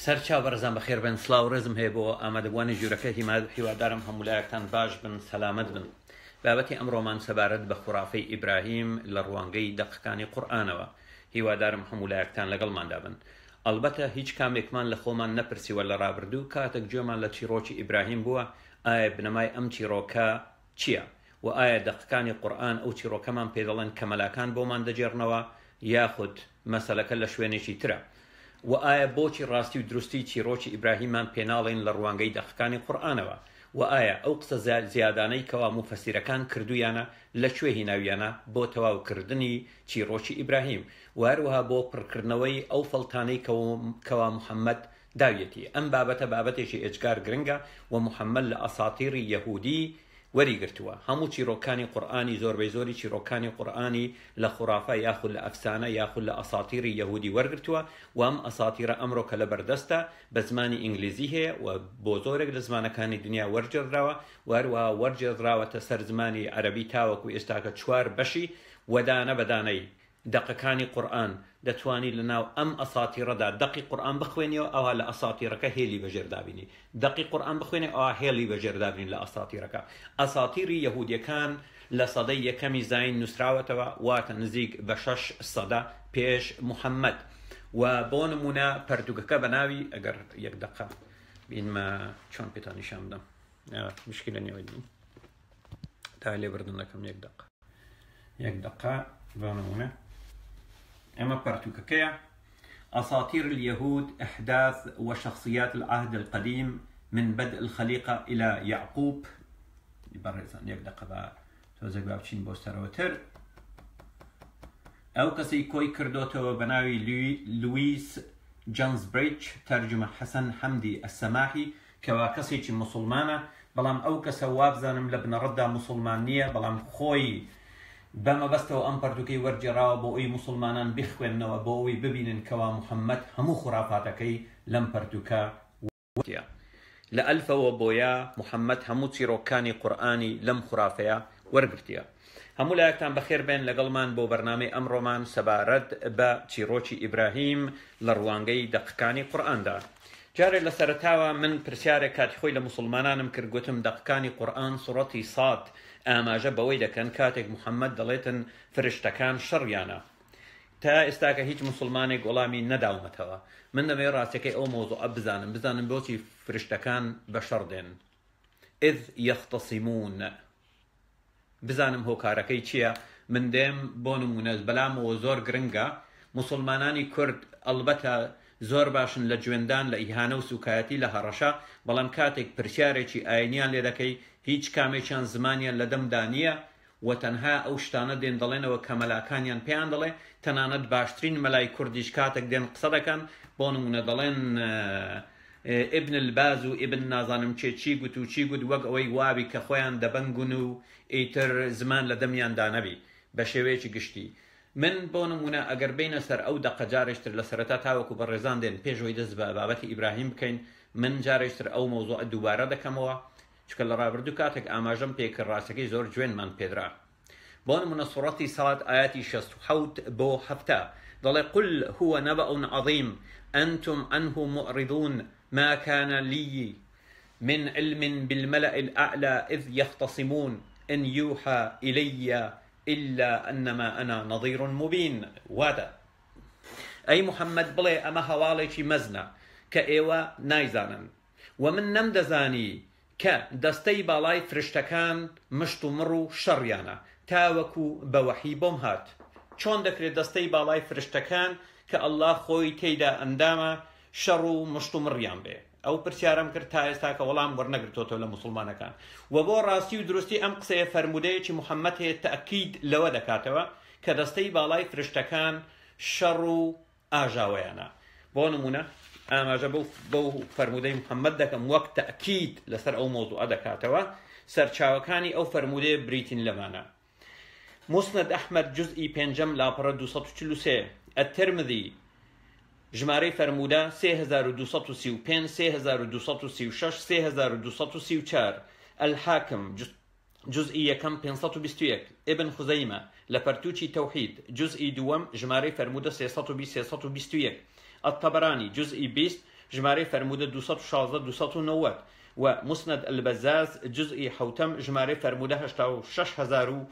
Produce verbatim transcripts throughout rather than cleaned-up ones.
سەرچاو بەڕێزان بەخێر بن، سڵاو ڕێزم هەیە بۆ ئامادەبوانی ژوورەکە هیوادارم هەمولایەکتان باش بن، سەلامەت بن. بابەتی ئەمڕۆمان سەبارەت بە خوڕافەی ئیبراهیم لە ڕوانگەی دەقەکانی قورئانەوە. هیوادارم هەمولایەکتان لەگەڵماندا بن. ئەلبەتە هیچ کامێکمان لە خۆمان نەپرسیوە لە ڕابردوو کاتێک گوێمان لە چیرۆکی ئیبراهیم بووە، ئایا بنەمای ئەم چیرۆکە چییە؟ و ئایا دەقەکانی قورئان ئەو چیرۆکەمان پێ دەڵێن کە مەلاکان بۆمان دەجێڕنەوە یاخود مەسەلەکە لە شوێنێکی ترە؟ و ئایا بۆچی ڕاستی و دروستی چیرۆکی ئیبراهیممان پێناڵێن لە ڕوانگەی دەقەکانی قورئانەوە؟ و ئایا ئەو قسە زیادانەی کەوا موفەسیرەکان کردویانە لەکوێ هیناویانە بۆ تەواوکردنی چیرۆکی ئیبراهیم و هەروەها بۆ پڕکردنەوەی ئەو فەڵتانەی کەوا محەممەد داویەتی؟ ئەم بابەتە بابەتێکی ئێجگار گرنگە و محەممەد لە ئەساتیری یەهودی وەریگرتووە. هەموو چیرۆکانی قورئانی زۆربەی زۆری چیرۆکانی قورئانی لە خوڕافە یاخود لە ئەفسانە یاخود لە ئەساتیری یەهودی وەرگرتووە و ئەم ئەساتیرە ئەمڕۆ کە لە بەردەستە بە زمانی ئینگلیزی هەیە و بۆ زۆرێک لە زمانەکانی دنیا وەرجێڕراوە و هەروەها وەرجێڕراوەتە سەر زمانی عەرەبی تاوەکو ئێستاکە چوار بەشی وەدانە بەدانەی دەقەکانی قورئان دەتوانی لە ناو ئەم ئەساتیرەدا دەقی قورئان بخوێنیەوە، ئەوها لە ئەساتیرەکە هێلی بەژێردابینی، دەقی قورئان بخوێنێ ئەوها هێلی بەژێردابین لە ئەساتیرەکە. ئەساتیری یەهودیەکان لە سەدەی یەکەمی زاین نووسراوەتەوە، واتە نزیک بە شەش سەدە پێش محەممەد. و بۆ نمونە پەرتوگەکە بە ناوی ئەگەر یەک دەقە بینمە چۆن پێتان نیشان بدەم، مشکلە نێوەی بین تا لێبردن دەکەم یەک دەقە یەک دەقە بۆ نمونە أما برتوككيا أساطير اليهود إحداث وشخصيات العهد القديم من بدء الخليقة إلى يعقوب. يبرزان يبدأ قبا توزق بابتشين بوستروتر أو كسي كوي كردوتو بناوي لويس جانسبريتش ترجمة حسن حمدي السماحي كوا كسي مسلمانة بلام أو كسواب زانم لبن ردا مسلمانية بلام خوي بەمە بەستەوە ئەم پەرتوکەی وەرجێڕاوە بۆ ئەوی مسلمانان بخوێننەوە بۆ ئەوی ببینن کەوا محەممەد هەموو خوڕافاتەکەی لەم پەرتوکە وتیە. لە ئەلفەوە بۆیە محەممەد هەموو چیرۆکانی قورئانی لەم خوڕافەیە وەرگرتیە. هەموو لایەکتان بەخێر بێن لەگەڵمان بۆ بەرنامەی ئەمڕۆمان سەبارەت بە چیرۆکی ئیبراهیم لە ڕوانگەی دەقەکانی قورئاندا. جارێک لە سەرەتاوە من پرسیارێک کاتی خۆی لە مسلمانانم کرد، گوتم دەقەکانی قورئان سوڕەتی ساد ئاماژە بەوەی دەکەن کاتێک محەممەد دەڵێتن فرشتەکان شەڕیانە. تا ئێستاکە هیچ مسلمانێک وەڵامی نەداومەتەوە. من دەمەوێت ڕاستیەکەی ئەو مۆزوعە بزانم بزانم بۆچی فرشتەکان بەشەڕ دێن. ئذ یەختەسیمون، بزانم هۆکارەکەی چییە. من دێم بۆ نمونە بەلامەوە زۆر گرنگە مسلمانانی کورد ئەلبەتە زۆر باشن لە جوێندان لە ئیهانە و سوکایەتی لە هەڕەشە، بەڵام کاتێک پرسیارێکی ئاینیان لێ دەکەی هیچ کامێکیان زمانیان لە دەمدا نییە و تەنها ئەو شتانە دێن دەڵێنەوە کە مەلاکانیان پێیان دەڵێ. تەنانەت باشترین مەلای کوردیش کاتێک دێن قسە دەکەن بۆ نمونە دەڵێن ئیبن الباز و ئیبن نازانم چێ چی گوت و چی گوت، وەک ئەوەی وابی کە خۆیان دەبەنگون و ئیتر زمان لە دەمیاندا نەبی بە شێوەیەکی گشتی. من بۆ نمونە ئەگەر بینە سەر ئەو دەقە جارێشتر لە سەرەتا تاوەکو بە ڕێزان دێن پێشەوەی دەست بە بابەتی ئیبراهیم بکەین، من جارێشتر ئەو مۆزوعە دووبارە دەکەمەوە چکە لە ڕابردوو کاتێک ئاماژەم پێکرد ڕاستەکەی زۆر جوێنمان پێدرا. بۆ نمونە سوڕەتی سەڵات ئاياتی شەست و حەوت بۆ هەفتە دەڵێ قل هو نبأ عظيم أنتم عنه معرضون ما كان لي من علم بالملأ الأعلى إذ يختصمون إن يوحى إلي إلا أنما أنا نظير مبين. وادا أي محمد بڵێ ئەمە هەواڵێکی مەزنە کە ئێوە نایزانن و من نەمدەزانی کە دەستەی باڵای فرشتەکان مشت و مڕ و شەڕیانە تاوەکو بە وەحی بۆم هات. چۆن دەکرێت دەستەی باڵای فرشتەکان کە ئەڵڵا خۆی تێیدا ئەندامە شەڕ و مشت و مڕیان بێ؟ ئەو پرسیارم کرد تا ئێستا کە وەڵام وەرنەگرتۆتەوە لە مسلمانەکان. و بۆ ڕاستی و درستی ئەم قسەیە فەرمودەیەکی محەممەد هەیە تەئکید لەوە دەکاتەوە کە دەستەی باڵای فرشتەکان شەڕ و ئاژاوەیانە. بۆ نمونە ئاماژە بەو فەرمودەی محەممەد دەکەم وەک تەئکید لەسەر ئەو مۆزوعە دەکاتەوە. سەرچاوەکانی ئەو فەرمودەیە بریتین لەمانە: مسند ئەحمەد جوزئی پێنجەم لاپەڕە دووسەد و چل و سێ، ئەترمذی ژمارەی فەرمودە سێ هەزار و دووسەد و سی و پێنج، سێ هەزار و دووسەد و سی و شەش، سێ هەزار و دووسەد و سی و چوار، ئەلحاکم جزئی یەکەم پێنج سەد و بیست و یەک، ئیبن خوزەیمە لە پەرتووکی تەوحید جزئی دووەم ژمارەی فەرمودە سێ سەد و بیست سێ سەد و بیست و یەک، الطبراني جزء بیست ژمارەی فەرموودە دووسەد و شازدە دووسەد و نەوەد و مسند البەزاز جزئی حوتەم ژمارەی فەرموودە هەشتا و شەش هەزار و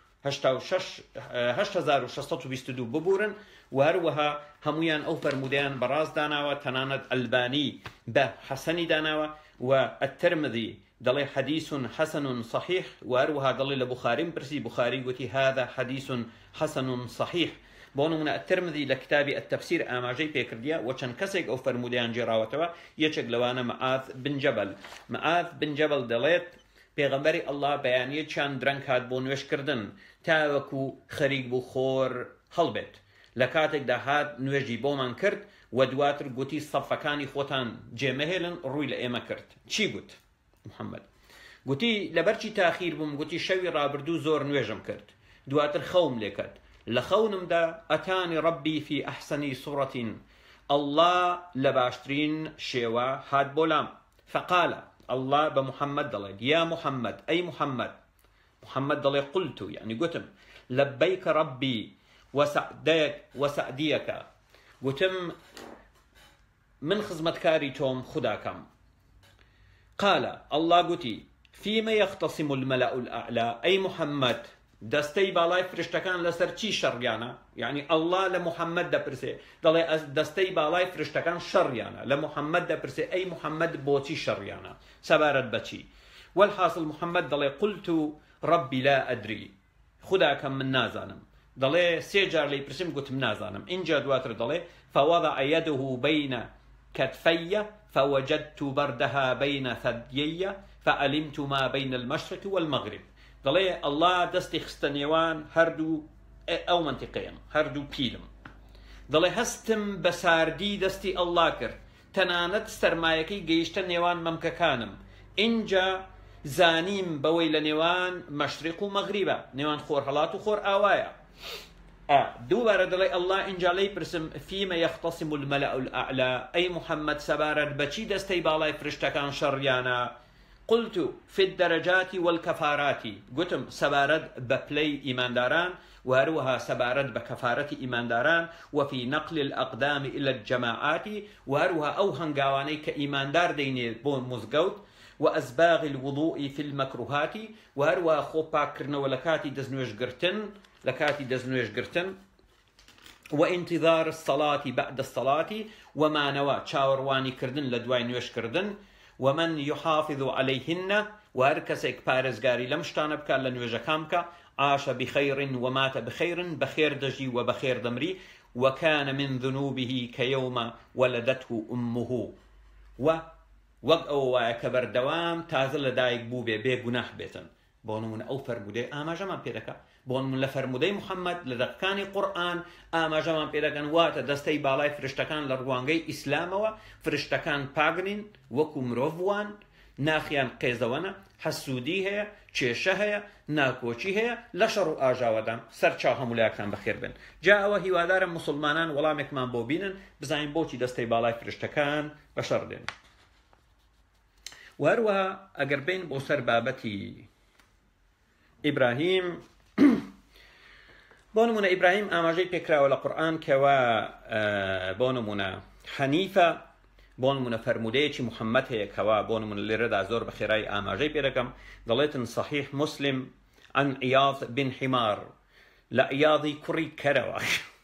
هەشت هەزار و شەشسەد و بیست و دوو ببورن و هەروەها هەمویان ئەو فەرمودەیان بەڕاست داناوە تەنانەت ئەلبانی بە حەسەنی داناوە و الترمذی دەڵێ حەدیث حەسەن صحیح و هەروەها دەڵێ لە بوخاریم پرسی بوخاری گوتی هذا حەدیث حەسەن صحیح بۆ نمونە الترمذی لە کتابی التەفسیر ئاماژەی پێکردیە و چەند کەسێک ئەو فەرمودەیان جێراوەتەوە یەکێک لەوانە مەعاذ بن جەبەل مەعاذ بن جەبەل دەڵێت پێغەمبەری ئەڵڵا بەیانیەکیان درەنگ هات بۆ نوێشکردن تاوەکو خەریک بوو خۆر هەڵبێت لە کاتێکدا هات نوێژی بۆمان کرد و دواتر گوتی سەفەکانی خۆتان جێمەهێلن ڕووی لە ئێمە کرد چی گوت محەممەد گوتی لەبەرچی تاخیر بووم گوتی شەوی ڕابردوو زۆر نوێژم کرد دواتر خەوم لێ کرد لە خەونمدا ئەتانی ڕەبی فی ئەحسەنی سوڕەتین ئەڵڵا لە باشترین شێوە هات بۆ لام فەقالە ئەڵڵا بە محەممەد دەڵێت یا محەممەد ئەی محەممەد محەممەد دەڵێ قلت و یعنی گوتم لەبەیکە ڕەبی وەسەعدیەکە گوتم من خزمەتکاری تۆم خوداکەم قالە ئەڵڵا گوتی فیمە یەختصم المەلأ الأعلا ئەی محەممەد دەستەی باڵای فرشتەکان لەسەر چی شەڕیانە یعنی ئەڵڵا لە محەممەد دەپرسێ دەڵێ دەستەی باڵای فرشتەکان شەڕیانە لە محەممەد دەپرسێ ئەی محەممەد بۆچی شەڕیانە سەبارەت بەچی والحاصل محەممەد دەڵێ قلت ڕەبی لا ئەدری خوداکەم من نازانم دەڵێ سێ جار لی پرسیم گوتم نازانم اینجا دواتر دەڵێ فوضع يده بين كتفي فوجدت بردها بين ثديي فعلمت ما بين المشرق والمغرب دەڵێ ئەڵڵا دەستی خستە نێوان هەردوو ئەو منتیقەیەم هەردوو پیلم دەڵێ هەستم بە ساردی دەستی ئەڵڵا کرد تەنانەت سەرمایەکەی گەیشتە نێوان مەمکەکانم اینجا زانیم بەوەی لە نێوان مەشریق و مەغریبە نێوان خۆرهەڵات و خۆر ئاوایە دووبارە دەڵێ ئەڵڵا اینجا لەی پرسم فیمە یەختصم المەلأ الأعلا ئەی محەممەد سەبارەت بەچی دەستەی باڵای فرشتەکان شەڕیانە قلت في الدرجات والكفارات قلتم سبارد ببلي إيمان داران وهروها سبارد بكفارة إيمان داران وفي نقل الأقدام إلى الجماعات وهروها أو هنقاواني كإيمان دار ديني بون مزقوت وأسباغ الوضوء في المكروهات وهروها خوبا كرنا ولكاتي دزنوش قرتن لكاتي دزنوش قرتن وانتظار الصلاة بعد الصلاة وما نوى شاورواني كردن لدواي نوش كردن ومن يحافظ عليهن وهركسك بارزقاري لمشتان بكا لنوجكامك عاش بخير ومات بخير بخير دجي وبخير دمري وكان من ذنوبه كيوم ولدته أمه و وقعوا كبر دوام تازل دايق بوبي بي گناح بيتن بونمون أو فرمودي آما جمان بيدكا بونمون لفرمودي محمد لدقاني قرآن آما جمان بيدكان واتا دستي بالاي فرشتكان لروانغي إسلاموا فرشتكان باغنين وكو مروفوان ناخيان قيزوانا حسودي هيا چێشە هەیە ناکۆچی هەیە لە شەڕ و ئاژاوەدان سەرچاو هەموولایەکان بەخێر بن جاوە هیوادارم مسلمانان وەڵامێکمان بۆ بینن بزانین بۆچی دەستەی باڵای فرشتەکان بە شەڕ دێن وهروەها ئەگەر بین بۆ سەر بابەتی ئیبراهیم بۆ نمونە ئیبراهیم ئاماژەی پێکراوە لە قورئان کەوا بۆ نمونە حەنیفە بۆ نمونە فەرمودەیەکی محەممەد هەیە کەوا بۆ نمونە لێرەدا زۆر بە خێرایی ئاماژەی پێ دەکەم دەڵێتن صحیح مسلم عن عیاض بن حمار لە عیاضی کوڕی کەرەوە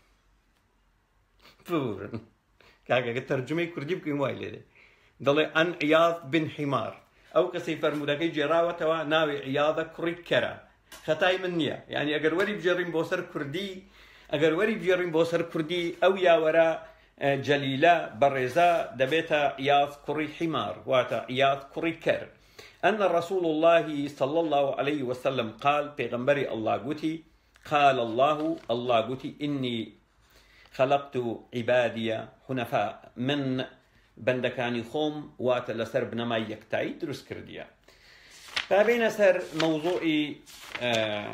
بورن کاکەگە تەرجمەی کوردی بکەین وای لێرێ دەڵێ عن عیاض بن حمار ئەو کەسەی فەرمودەکەی جێراوەتەوە ناوی عیاضە کوڕی کەرە خەتای من نییە یعنی ئەگەر وەری بجێڕین بۆ سەر کوردی ئەگەر وەری بجێڕین بۆ سەر کوردی ئەو یاوەرە جليلة برزا دبيتا عياض كري حمار واتا عياض كري كر أن رسول الله صلى الله عليه وسلم قال بيغمبري الله قتي قال الله الله قتي إني خلقت عبادي حنفاء من بندكاني خوم واتا لسر بنما يكتاي درس كرديا فبين سر موضوعي آه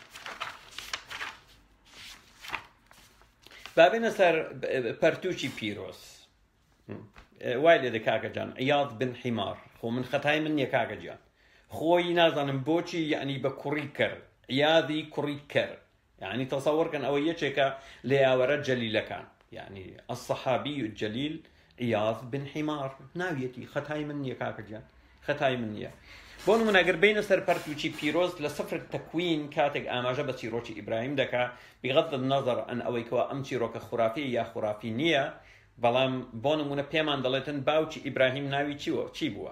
بابنا سر پرتوچی پیروز وای لێ کاکە جان عیاض بن حمار خۆ من خەتای من نییە کاکە جان خۆی نازانم بۆچی یعنی بە کوڕی کرد عیاضی کوڕی کرد یعنی تەسەوەرکەن ئەوە یەکێکە لە یاوەرە جەلیلەکان یعنی الصحابي الجليل عیاض بن حیمار ناویەتی خەتای من نییە کاکەجیان خەتای من نییە بۆ نمونەگەر بینە سەر پەرتوچی پیرۆز لە سفر تەکوین کاتێک ئاماژە بە چیرۆکی ئیبراهیم دەکا بغض النظر ئەن ئەوەی کەوا ئەم چیرۆکە خورافی یا خورافی نییە بەڵام بۆ نمونە پێمان دەڵێتن باوکی ئیبراهیم ناوی چیوە چی بووە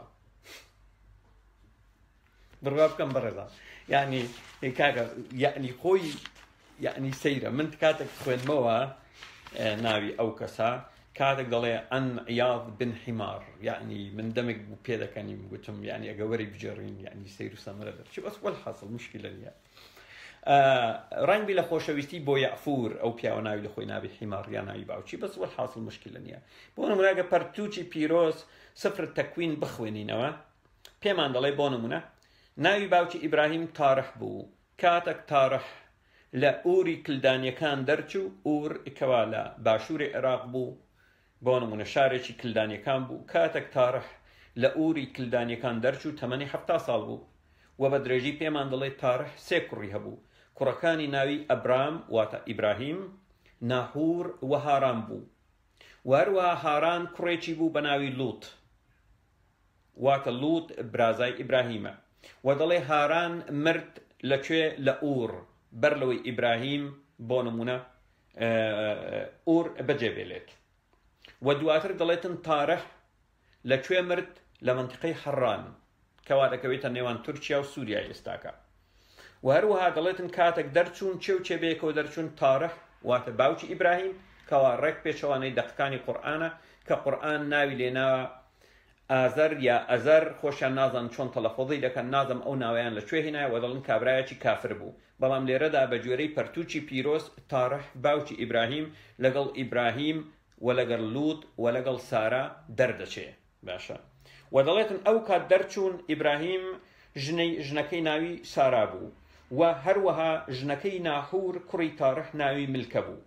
بڕوا بکەم بەڕێزا یعنی کاکە یعنی خۆی یعنی سەیرە من کاتێک خوێنمەوە ناوی ئەو کەسە کاتێک دەڵێ ئەن عیاض بن حیمار یعنی من دەمێک بوو پێ دەکەنیم گوتم یعنی ئەگە وەری بجێڕین یعنی سەیر و سەمرە دەرچی بەس وەلحاصل مشکلە نییە ڕەنگبی لە خۆشەویستی بۆ یعفور ئەو پیاوە ناوی لە خۆی نابی حیمار یا ناوی باوکی بەس وەلحاصل مشکلە نییە بۆ نمونەگە پەرتوچی پیرۆز سفر تەکوین بخوێنینەوە پێمان دەڵێ بۆ نمونە ناوی باوکی ئیبراهیم تارح بوو کاتێک تارح لە ئووری کلدانیەکان دەرچوو ئوور کەوا لە باشووری عێراق بوو بۆ نمونە شارێکی کلدانیەکان بوو کاتێک تارح لە ئووری کلدانیەکان دەرچوو تەمەنی هەفتا ساڵ بوو و بە درێژی پێمان دەڵێت تارح سێ کوڕی هەبوو کوڕەکانی ناوی ئەبرام واتە ئیبراهیم ناهور و هاران بوو و هەروەها هاران کوڕێکی بوو بە ناوی لوط واتە لوط برازای ئیبراهیمە و دەڵێ هاران مرد لەکوێ لە ئوور بەر لەوەی ئیبراهیم بۆ نمونە ئوور بەجێبێلێت و دواتر دەڵێتن تارح لەکوێ مرد لە منتیقەی حەڕان کەوا دەکەوێتە نێوان تورکیا و سووریا ئێستاکە و هەروەها دەڵێتن کاتێک دەرچوون چێ و چێبەیەکەوە دەرچوون تارح واتە باوکی ئیبراهیم کەوا ڕێک پێچەوانەی دەقەکانی قورئانە کە قورئان ناوی لێناوە ئازەر یا ئەزەر خۆشیان نازان چۆن تەلەفۆزی دەکەن نازم ئەو ناویان لەکوێ هێنایە و دەڵن کابرایەکی کافر بوو بەڵام لێرەدا بە گوێرەی پەرتوچی پیرۆز تارح باوکی ئیبراهیم لەگەڵ ئیبراهیم و لەگەڵ لوط و لەگەڵ سارا دەردەچێ باشە و دەڵێتن ئەو کات دەرچوون ئیبراهیم ژنەی ژنەکەی ناوی سارا بوو و هەروەها ژنەکەی ناحور کوڕی تارح ناوی ملکە بوو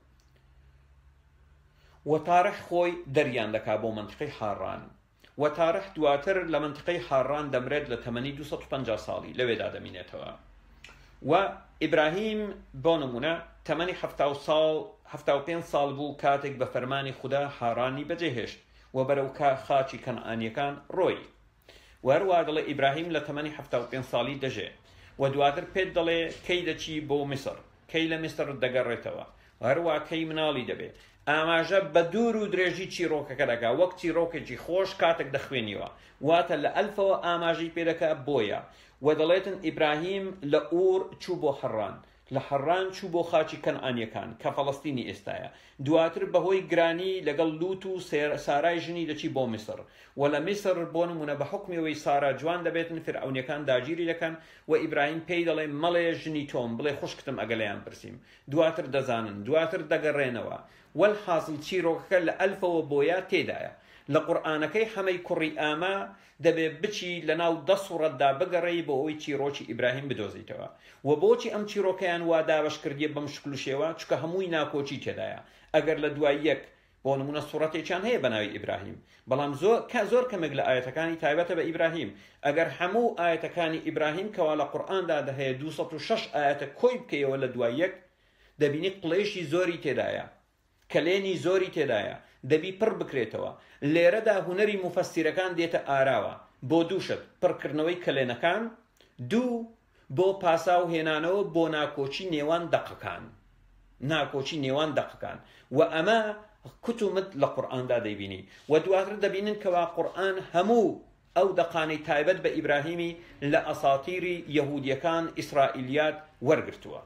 و تارح خۆی دەریان دەکا بۆ منتیقەی حاران و تارح دواتر لە منتیقەی حاران دەمرێت لە تەمەنی دووسەد و پەنجا ساڵی لەوێدا دەمینێتەوە و ئیبراهیم بۆ نمونە تەمەنی هەفتا و پێنج ساڵ بوو کاتێک بە فەرمانی خوددا حارانی بەجێهێشت و بەرەو خاچی کەنعانیەکان ڕۆی و هەروەها دەڵێ ئیبراهیم لە تەمەنی هەفتا و پێنج ساڵی دەژێ و دواتر پێت دەڵێ کەی دەچی بۆ میسر کەی لە میسر دەگەڕێتەوە و هەروەها کەی مناڵی دەبێت ئاماژە بە دوور و درێژی چیرۆکەکە دەکا وەک چیرۆکێکی خۆش کاتێک دەخوێنیوە واتە لە ئەلفەوە ئاماژەی پێدەکا بۆیە و دەڵێتن ئیبراهیم لە ئوور چوو بۆ حەڕان لە حەڕان چوو بۆ خاچی کەنعانیەکان کە فەڵەستینی ئێستایە دواتر بەهۆی گرانی لەگەڵ لوت و سارای ژنی دەچی بۆ میسر و لە میسر بۆ نمونە بە حکمیەوەی سارا جوان دەبێتن فرعونیەکان داگیری دەکەن و ئیبراهیم پێی دەڵێ مەڵێ ژنی تۆم بڵێ خوشکتم ئەگەلیان پرسییم دواتر دەزانن دواتر دەگەڕێنەوە والحاصل چیرۆکەکە لە ئەلفەوە بۆیە تێدایە لە قورئانەکەی حەمەی کوڕی ئاما دەبێ بچی لە ناو دە سوڕەتدا بگەڕێی بۆ ئەوەی چیرۆکی ئیبراهیم بدۆزیتەوە و بۆچی ئەم چیرۆکەیان وا دابەش کردیە بەم شکل و شێوە چکە هەمووی ناکۆچی تێدایە ئەگەر لە دوای یەک بۆ نمونە سوڕەتێکیان هەیە بە ناوی ئیبراهیم بەڵام زۆر کەمێک لە ئاەتەکانی تایبەتە بە ئیبراهیم ئەگەر هەموو ئاەتەکانی ئیبراهیم کەوا لە قورئاندا دەهەیە دووسەد و شەش ئاەتە کۆی بکەیەوە لە دوای یەک دەبینی قڵێشی زۆری تێدایە کەلێنی زۆری تێدایە دەبی پڕ بکرێتەوە لێرەدا هونەری مفەسیرەکان دێتە ئاراوە بۆ دووشت پڕکردنەوەی کەلێنەکان دوو بۆ پاساو هێنانەوە بۆ ناکۆچی نێوان دەقەکان ناکۆچی نێوان دەقەکان و ئەمە کتومت لە قورئاندا دەیبینی و دواتر دەبینن کەوا قورئان هەموو ئەو دەقانەی تایبەت بە ئیبراهیمی لە ئەساتیری یەهودیەکان ئیسرائیلیات وەرگرتووە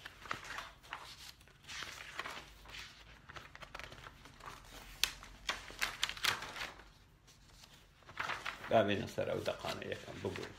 دابێنە سەر ئەو دەقانە یەکەم بگوێن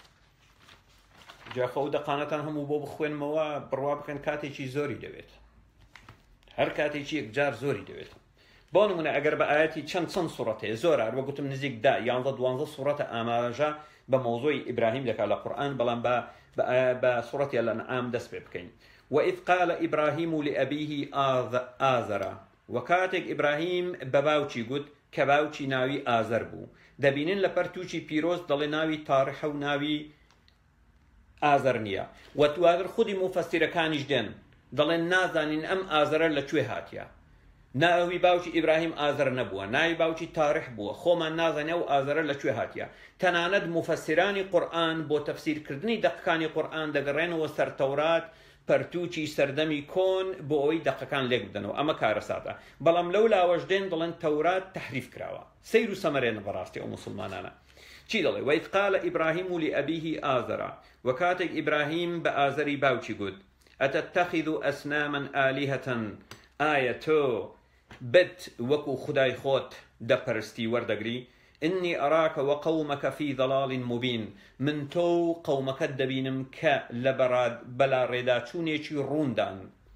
جاخە ئەو دەقانەتان هەموو بۆ بخوێنمەوە بڕوا بکەن کاتێکی زۆری دەوێت هەر کاتێکی یەکجار زۆری دەوێت بۆ نمونە ئەگەر بە ئاەتی چەند چەند سوڕەت هەیە زۆر هەروە گوتم نزیک دا یانزە دوانزە سوڕەتە ئاماژە بە مۆزۆی ئیبراهیم دەکات لە قورئان بەڵام بە سوڕەتی الأنعام دەست پێ بکەین وإذ قال إبراهيم لأبيه آزر وكاتك إبراهيم بباوچی گوت کە باوکی ناوی ئازەر بوو دەبینن لە پەرتوچی پیرۆز دەڵێ ناوی تارح و ناوی ئازەر نییە و دواتر خودی مفەسیرەکانیش دێن دەڵێن نازانین ئەم ئازەرە لەکوێ هاتیە ناوی باوکی ئیبراهیم ئازەر نەبووە، ناوی باوکی تاریح بووە، خۆمان نازانێ و ئازەرە لەکوێ هاتیە. تەنانەت مفەسیرانی قورئان بۆ تەفسیرکردنی دەقەکانی قورئان دەگەڕێنەوە سەر تەورات پەرتووکی سەردەمی کۆن بۆ ئەوەی دەقەکان لێک بدەنەوە. ئەمە کارە سادە. بەڵام لەو لاوەش دێن دەڵێن تەورات تەحریف کراوە. سەیر و سەمەرێنە بەڕاستی ئەو مسلمانانە. چی دەڵێ؟ وەئیذ قال ئیبراهیم لئەبیه ئازەرا، و کاتێک ئیبراهیم بە ئازەری باوکی گوت ئەتەتەخیذ ئەسناما ئالیهەتەن، ئایا تۆ بت وەکو خودای خۆت دەپەرستی وەردەگری؟ ئینی ئەراکە وەقەومەکە فی ضەڵاڵ مبین، من تۆ و قەومەکەت دەبینم کە لە بەلا ڕێداچوونێکی ڕوندان.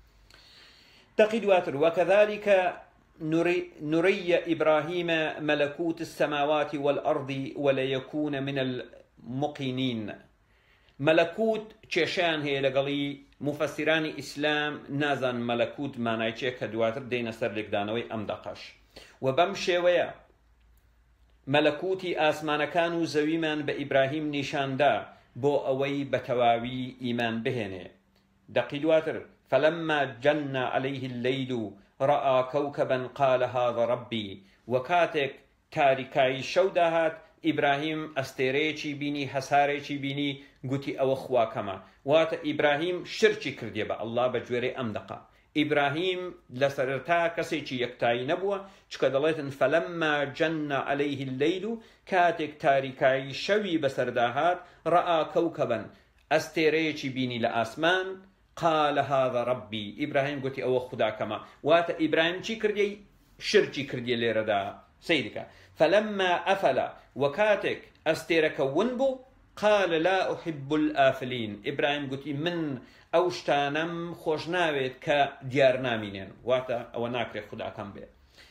دەقی دواتر وەکەذالیکە نوڕي إبراهيم ملكوت السماوات والأرض وليكون من المقينين. ملكوت چێشیان هەیە لەگەڵی مفەسیرانی ئیسلام نازان مەلەکوت مانای چێ کە دواتر دێنە سەر لێکدانەوەی ئەم دەقەش. و بەم شێوەیە مەلەکوتی ئاسمانەکان و زەویمان بە ئیبراهیم نیشاندا بۆ ئەوەی بە تەواوی ئیمان بهێنێ. دەقی دواتر فلما جن عليه الليل رأى كوكبا قال هذا ربي، وكاتك تاريكاي شودا هات ئیبراهیم ئەستێرەیەکی بینی، هەسارێکی بینی، گوتی ئەوە خواکەمە. واتە ئیبراهیم شرکی کردیە بە ئەڵڵا بە گوێرەی ئەم دەقە. ئیبراهیم لە سەرەتا کەسێکی یەکتایی نەبووە، چکە دەڵێتن فەلەمما جەن عەلەیه اللەیل، کاتێک تاریکایی شەوی بەسەردا هات، ڕەئا کەوکەبەن، ئەستێرەیەکی بینی لە ئاسمان، قال هذا ربي، ئیبراهیم گوتی ئەوە خوداکەمە. واتە ئیبراهیم چی کردی؟ شرکی کردیە لێرەدا. سیدکە فلما أفل، وكاتك أستيرك ونبو، قال لا أحب الآفلين، إبراهيم قلت من أوشتانم خوشناويت كديار نامينين، واتا أو ناكري خدا كم بي.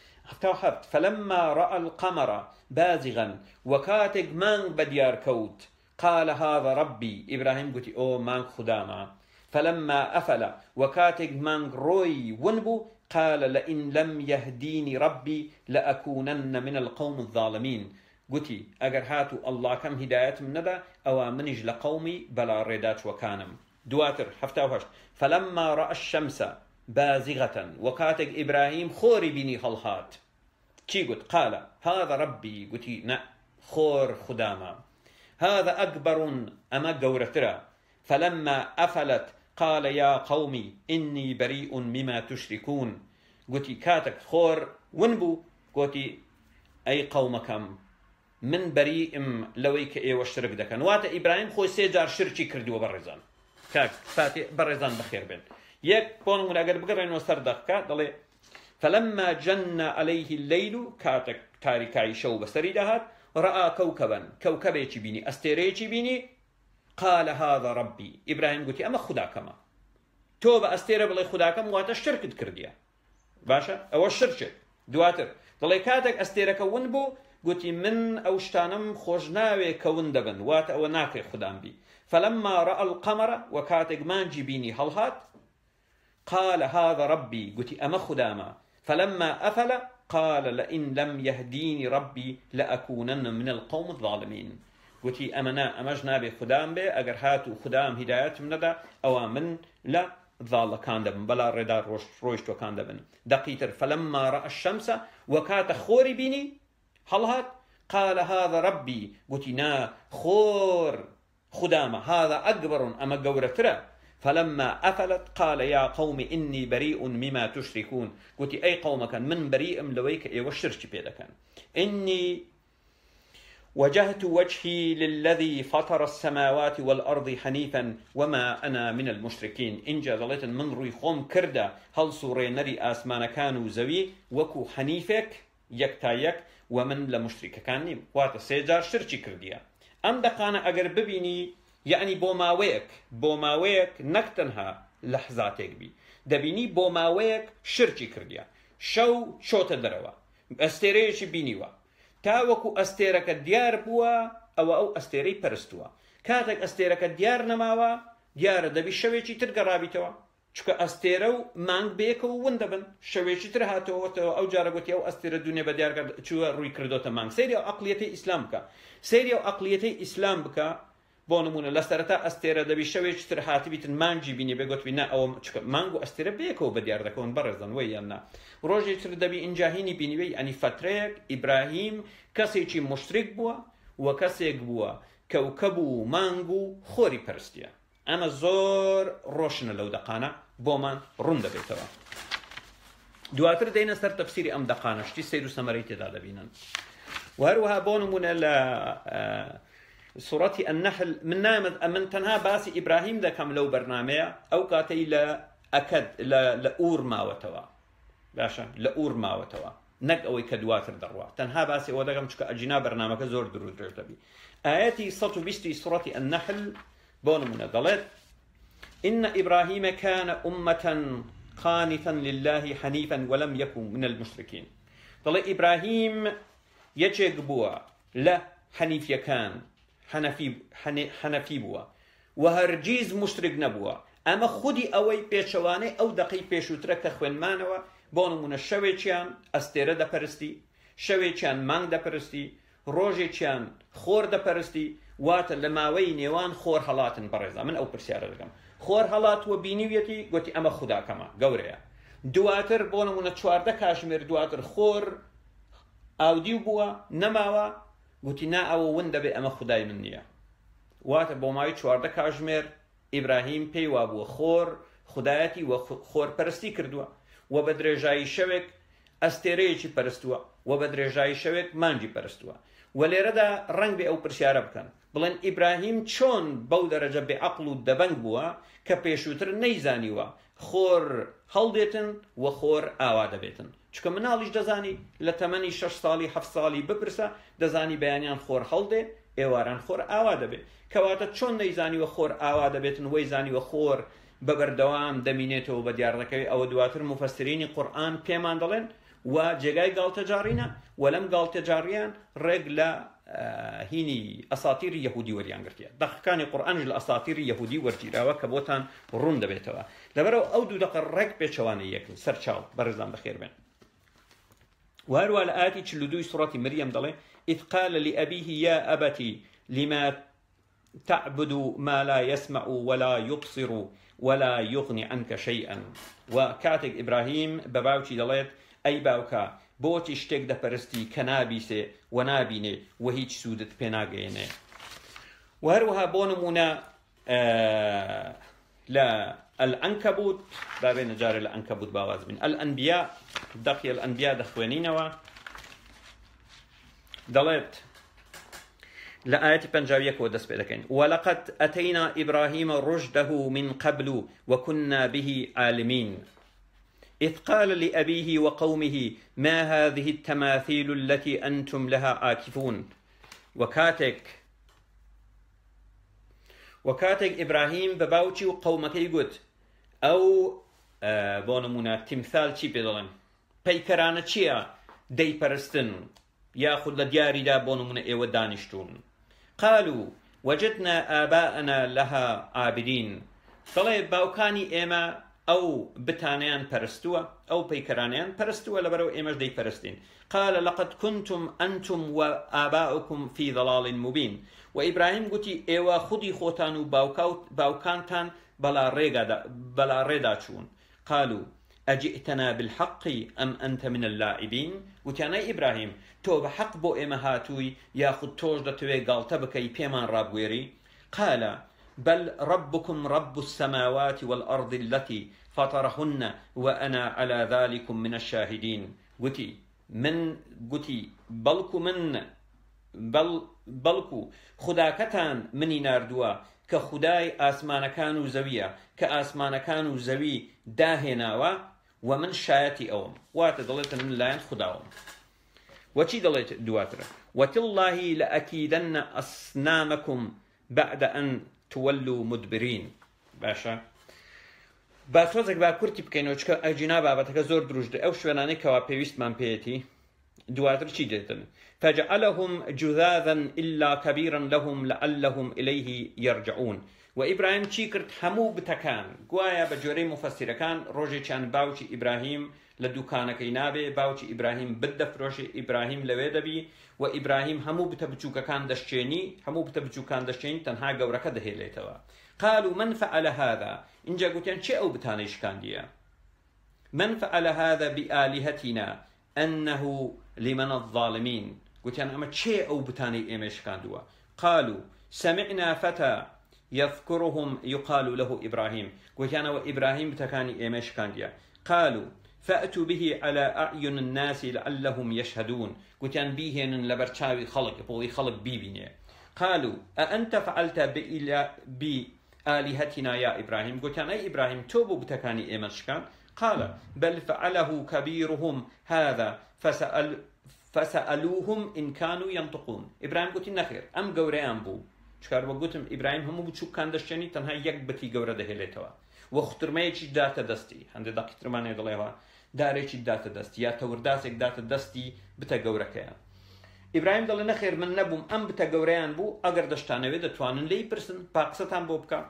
حفت فلما رأى القمر بازغا، وكاتك مانك بديار كوت، قال هذا ربي، إبراهيم قلت أو مانك خداما. فلما أفل، وكاتك مانك روي ونبو، قال لئن لم يهديني ربي لأكونن من القوم الظالمين. قلتي أجر هاتو الله كم هداية من ندا أو منج لقومي بلا ردات وكانم. دواتر حفتاوهش فلما رأى الشمس بازغة، وكاتك إبراهيم خوري بني خلهات، كي قلت؟ قال هذا ربي، قلتي نا خور خداما، هذا أكبر أما قورترا. فلما أفلت قال يا قومي إني بريء مما تشركون، قلتي كاتك خور ونبو، قلتي أي قومكم من بريء لويك إيه والشرك دكان. واتا إبراهيم خوي سيجار شركي كردو برزان كاك فاتي برزان بخير بين يك بونو من أقل بقرين وستر دقا دلي فلما جن عليه الليل، كاتك تاريكاي شو بسري دهات، رأى كوكبا، كوكبي بيني أستيري بيني، قال هذا ربي، إبراهيم قلت أما خداكما، توبة أستيري بلي خداكم، واتا الشرك كرديا باشا أو الشرك. دواتر دلي كاتك أستيري كون بو، قلت من أوشتانم خوشناوي كون دبن، واتا أو ناكري خدام بي. فلما رأى القمر، وكاتك مانجي بيني هلهات، قال هذا ربي، قلت أما خداما. فلما أفل قال لئن لم يهديني ربي لأكونن من القوم الظالمين. قلت أمنا أمجنا بخدام بي، أجر هاتو خدام هدايات من دا أو من لا ظال كان دبن بلا ردار روشتو كان دبن. دقيتر فلما رأى الشمس، وكات خوري بيني هلهات، قال هذا ربي، قلت نا خور خدامة، هذا أكبر أما قورترا. فلما أفلت قال يا قوم إني بريء مما تشركون، قلت أي قوم كان من بريء لويك إيه والشرك بيدا كان. إني وجهت وجهي للذي فطر السماوات والأرض حنيفا وما أنا من المشركين. إن جازلت من روي خوم كردا هل صوري نري آسمان كانوا زوي وكو حنيفك يكتايك ومن لمشرك كان نيم، وات سيجار شركي كرديا. أم دقانا أجر ببيني يعني بوماويك بوماويك نكتنها لحظاتك بي دبيني بوماويك شركي كرديا، شو شو تدروا استيريش بينيوا تاوكو استيرك ديار بوا أو أو استيري برستوا، كاتك استيرك ديار نماوا ديار دبي شويتي ترقرابي توا، چکە ئەستێرە و مانگ بێکەوە ون دەبن، شەوێکی تر هاتەوەتەوە ئەو جارە گوتی ئەو ئەستێرە دونیا بە دیار چووە ڕووی کردۆتە مانگ. سەیری ئەو عەقلیەتەی ئیسلام بکە، سەیری ئەو عەقلیەتەی ئیسلام بکە، بۆ نمونە لە سەرەتا ئەستێرە دەبی شەوێکی تر هاتبیتن مانگی بینی بێگوت بینە ئەوە مانگ و ئەستێرە بەیەکەوە بەدیار دەکەون بەڕێزن وەی یاننا ڕۆژێک تر دەبی ئینجاهینی بینیوەی ئەنی فترەیەک ئیبراهیم کەسێکی مشترک بووە و کەسێک بووە کەوکەب و مانگ و خۆری پەرستیە ئەمە زۆر ڕۆشنە لەو دەقانە بۆمان ڕوون دەبێتەوە دواتر دەینە سەر تەفسیری ئەم دەقانە شتی سیر و سەمەرەی تێدا دەبینن و هەروەها بۆ نمونە لە سوڕەتی النەحل من نامد من تەنها باسی ئیبراهیم دەکەم لەو بەرنامەیە ئەو کاتەی لە ئەکەد لە ئور ماوەتەوە باشە لە ئور ماوەتەوە نەک ئەوەی کە دواتر دەڕوا تەنها باسی ئەوە دەکەم چکە ئەجینا بەرنامەکە زۆر دروست درێژ دەبی ئاەتی سەد و بیستی سوڕەتی النەحل بۆ نمونە دەڵێت إن إبراهيم كان أمة قانتا لله حنيفا ولم يكن من المشركين ضل إبراهيم يجيك بوا لا حنيف يكان حنفي حنفي بوا وهرجيز مشرك نبوا أما خودي أوي بيشواني أو دقي بيشوترك خوين مانوا بونو من الشويتشان أستيرا دا برستي شويتشان مانگ دا برستي روجيتشان خور دا برستي واتە لە ماوەی نێوان خۆر هەڵاتن بەڕێزا من ئەو پرسیارە دەکەم خۆر هەڵاتوە بینیویەتی گوتی ئەمە خوداکەمە گەورەیە دواتر بۆ نمونە چواردە کاشمێر دواتر خۆر ئاودیو بووە نەماوە گوتی نا ئەوە ون دەبێ ئەمە خودای من نییە واتە بۆ ماوەی چواردە کاشمێر ئیبراهیم پێی وا بووە خۆر خودایەتی وە خۆرپەرستی کردووە و بە درێژایی شەوێک ئەستێرەیەکی پەرستووە و بە درێژایی شەوێک مانگی پەرستووە و لێرەدا ڕەنگ بێ ئەو پرسیارە بکەن بڵێن ئیبراهیم چۆن بەو دەرەجە بێعەقڵ و دەبەنگ بووە کە پێشووتر نەیزانیوە خۆر هەڵدێتن و خۆر ئاوا دەبێتن چکە مناڵیش دەزانی لە تەمەنی شەش ساڵی هەفت ساڵی بپرسە دەزانی بەیانیان خۆر هەڵدێ ئێواران خۆر ئاوا دەبێت کەواتە چۆن نەیزانیوە خۆر ئاوا دەبێتن وەی زانیوە خۆر بە بەردەوام دەمینێتەوە بە دیاردەکەوی ئەوە دواتر مفەسرینی قورئان پێمان دەڵێن و جێگای گاڵتەجاڕینە و لەم گاڵتەجاڕیان ڕێک لە هینی ئەساتیری یەهودی وەریانگرتیە دەقەکانی قورئانش لە ئەساتیری یەهودی وەرگیراوە کە بۆتان ڕوون دەبێتەوە لەبەرەوە ئەو دوو دقە ڕێک پێچەوانەی یەکن سەرچاو بەڕێزان بەخێر بێن و هەروە لە ئاەتی چل و دووی سوڕەتی مەریەم دەڵێ إذ قال لأبيه يا أبتي لما تعبد ما لا يسمع ولا يبصر ولا يغني عنك شيئا وكاتك إبراهيم بباوشي دەڵێت ئەی باوکە بۆچی شتێک دەپەرستی کە نابیسێ و نابینێ و هیچ سوودت پێ ناگەێنێ و هەروەها بۆ نمونە لە العنکەبوت بابێنە جارێ لە عنکەبوت باواز بین الئەنبیا دەقی الئەنبیا دەخوێنینەوە دەڵێت لە ئاەتی پەنجاویەکەوە دەست پێ دەکەین وەلەقەد ئەتەینا ئیبراهیمە ڕشدەه من قبل وكنا به عالمين إذ قال لأبيه وقومه ما هذه التماثيل التي أنتم لها عاكفون وكاتك وكاتك إبراهيم بباوتي وقومك يقول أو آه بونمونا تمثال چي بيضلن بيكرانة چيا دي پرستن ياخذ لدياري دا بونمونا ايوه دانشتون قالوا وجدنا آباءنا لها عابدين طلب باوكاني إيما أو بتانيان پرستوا أو بيكرانيان پرستوا لبرو إيمش دي پرستين قال لقد كنتم أنتم وآباؤكم في ضلال مبين وإبراهيم قلتي إيوا خدي خوتان باوكانتان بلا ريدا بلا ريدا چون قالوا أجئتنا بالحق أم أنت من اللاعبين وتانا إبراهيم تو بحق بو إيما هاتوي ياخد توج دتوي قالتبكي بيمان رابويري قال بل ربكم رب السماوات والأرض التي فطرهن وأنا على ذلك من الشاهدين قتي من قتي بلكو من بل بلكو خداكتان مني ناردوا كخداي آسمان كانوا زوية كآسمان كانوا زوي داهناوا ومن شايتي أوم واتدلت من لاين خداهم وشي دلت دواتر وتالله لأكيدن أصنامكم بعد أن تولوا مدبرين باشا با تۆزێک با کورتی بکەینەوە چکە ئەجینا بابەتەکە زۆر دروشتە ئەو شوێنانەی کەوا پێویستمان پێیەتی دواتر چی دێتن فجعلهم جذاذا إلا كبيرا لهم لعلهم إليه يرجعون وإبراهيم چی کرد هەموو بتەکان گوایە بە جۆرەی مفەسیرەکان ڕۆژێکیان باوکی ئیبراهیم لە دوکانەکەی نابێ باوکی ئیبراهیم بدەفرۆشێ ئیبراهیم لەوێ دەبی و ئیبراهیم هەموو بتە بچووکەکان دەشتێنی هەموو بتە بچووکان دەشتێنی تەنها گەورەکە دەهێڵێتەوە قالوا من فعل هذا اینجا گوتیان چێ ئەو بتانەی شکاندیە من فعل هذا بآلهتنا أنه لمن الظالمين گوتیان ئەمە چێ ئەو بتانەی ئێمە شکاندووە قالوا سمعنا فتى يذكرهم يقال له إبراهيم قلتانا وإبراهيم بتكاني إيمش كانديا قالوا فأتوا به على أعين الناس لعلهم يشهدون قلتان بيهن لبرشاوي خلق بوي خلق بيبيني قالوا أأنت فعلت بآلهتنا يا إبراهيم قلتان أي إبراهيم توبوا بتكاني إيمش كان قال بل فعله كبيرهم هذا فسأل فسألوهم إن كانوا ينطقون إبراهيم قلت نخير أم قوريان بو چکار وەگوتم ئیبراهیم هەموو بچووکان دەشتێنی تەنها یەک بەتی گەورە دەهێڵێتەوە وە خوترمەیەکی داتە دەستی هەندێک دەقیترمانێ دەڵێەوە دارێکی داتە دەستی یا تەورداسێک داتە دەستی بتە گەورەکەیان ئیبراهیم دەڵێ نەخێر من نەبووم ئەم بتە گەورەیان بوو ئەگەر دەشتانەوێ دەتوانن لێی پرسن پاقسەتان بۆ بکە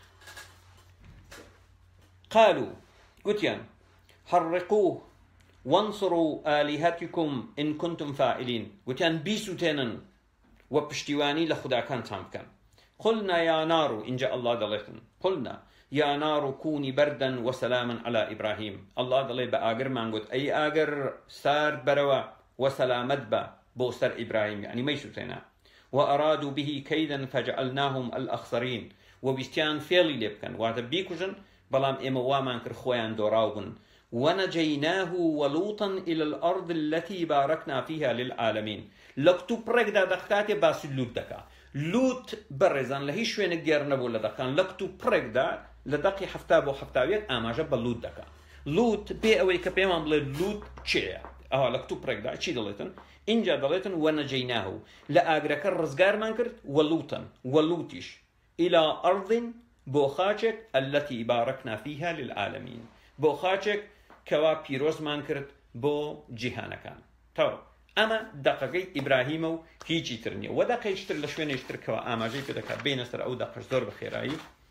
قالوا گوتیان حرقوه وانصروا آلهتكم إن كنتم فاعلين گوتیان بیسوتێنن وبشتواني لخدا كان تامكن قلنا يا نار إن جاء الله دلتن قلنا يا نار كوني بردا وسلاما على إبراهيم الله دلي بآجر ما نقول أي آجر سار بروا وسلامت با بوسر إبراهيم يعني ما يسوتنا وأرادوا به كيدا فجعلناهم الأخسرين وبستيان فيلي لبكن وهذا بيكوجن بلام إما وامان كرخوان دوراوبن ونجيناه ولوطا إلى الأرض التي باركنا فيها للعالمين لكتو برقدا دقاتي باس اللوت دكا لوت برزان لهي شوين قيرنبو لدكان لكتو برقدا لدقي حفتابو حفتاويت آماجا بلوت دكا لوت بي اوي كبيمان بلي لوت چيه اه لكتو برقدا چي دلتن انجا دلتن ونجيناه لآقرك الرزقار مانكرت ولوطا ولوتش إلى أرض بوخاچك التي باركنا فيها للعالمين بوخاچك كوا بيروز مانكرت بو جيهانكان تو اما دقيقه ابراهيم و هيجي ترني ودقيقه يشتر لشوين يشتر كوا اماجي بدك بين سر او دقه زور بخيراي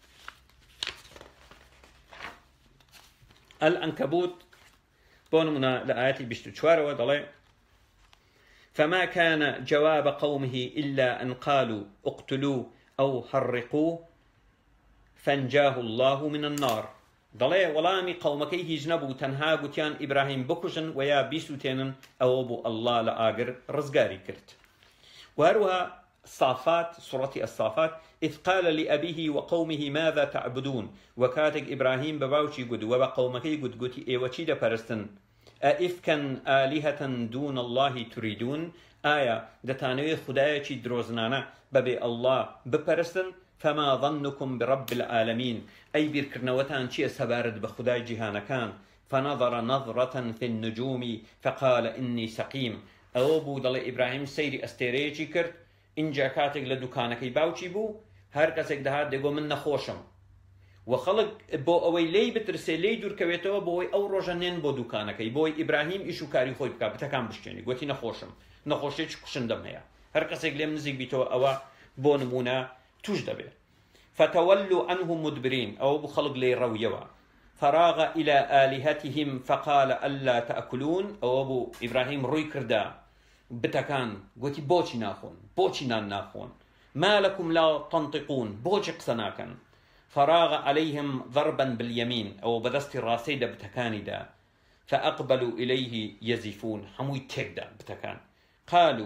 العنكبوت بونمنا لاياتي بيشتشوار ودلي فما كان جواب قومه الا ان قالوا اقتلوه او حرقوه فانجاه الله من النار دڵێ وەڵامی قەومەکەی هیچ نەبوو تەنها گوتیان ئیبراهیم بکوژن و یا بیسووتێنن ئەوە بوو ئەڵڵا لە ئاگر ڕزگاری کرد وهروها صافات سورة الصافات إذ قال لأبيه وقومه ماذا تعبدون وكاتك إبراهيم بباوشي قد وبقومكي قد قد إيوشي دبرستن أئفكا آلهة دون الله تريدون آية دتانوي خدايتي دروزنانا ببي الله ببرستن فما ظنكم برب العالمين أي بيركرنوتان شيء سبارد بخداي جهانا كان فنظر نظرة في النجوم فقال إني سقيم أو بو دل إبراهيم سيري أستيريجي كرت إنجا كاتك لدوكانكي باوشي بو هر كسك دهات ديگو من نخوشم وخلق بو اوي لي بترسي لي دور كويتو بوي او روجانين بو دوكانكي بوي إبراهيم إشو كاري خوي بكا بتكام بشتيني قوتي نخوشم نخوشي چه كشندم هيا هر كسك لم نزيق بيتو أوا بو نمونا توش دبي فتولوا عنه مدبرين أو بخلق لي رويوا فراغ إلى آلهتهم فقال ألا تأكلون أو أبو إبراهيم روي كردا بتكان قوتي بوشي ناخون بوشي نان ناخون ما لكم لا تنطقون بوشي قسناكن فراغ عليهم ضربا باليمين أو بدست راسيدا بتكاني دا فأقبلوا إليه يزفون حموي تكدا بتكان قالوا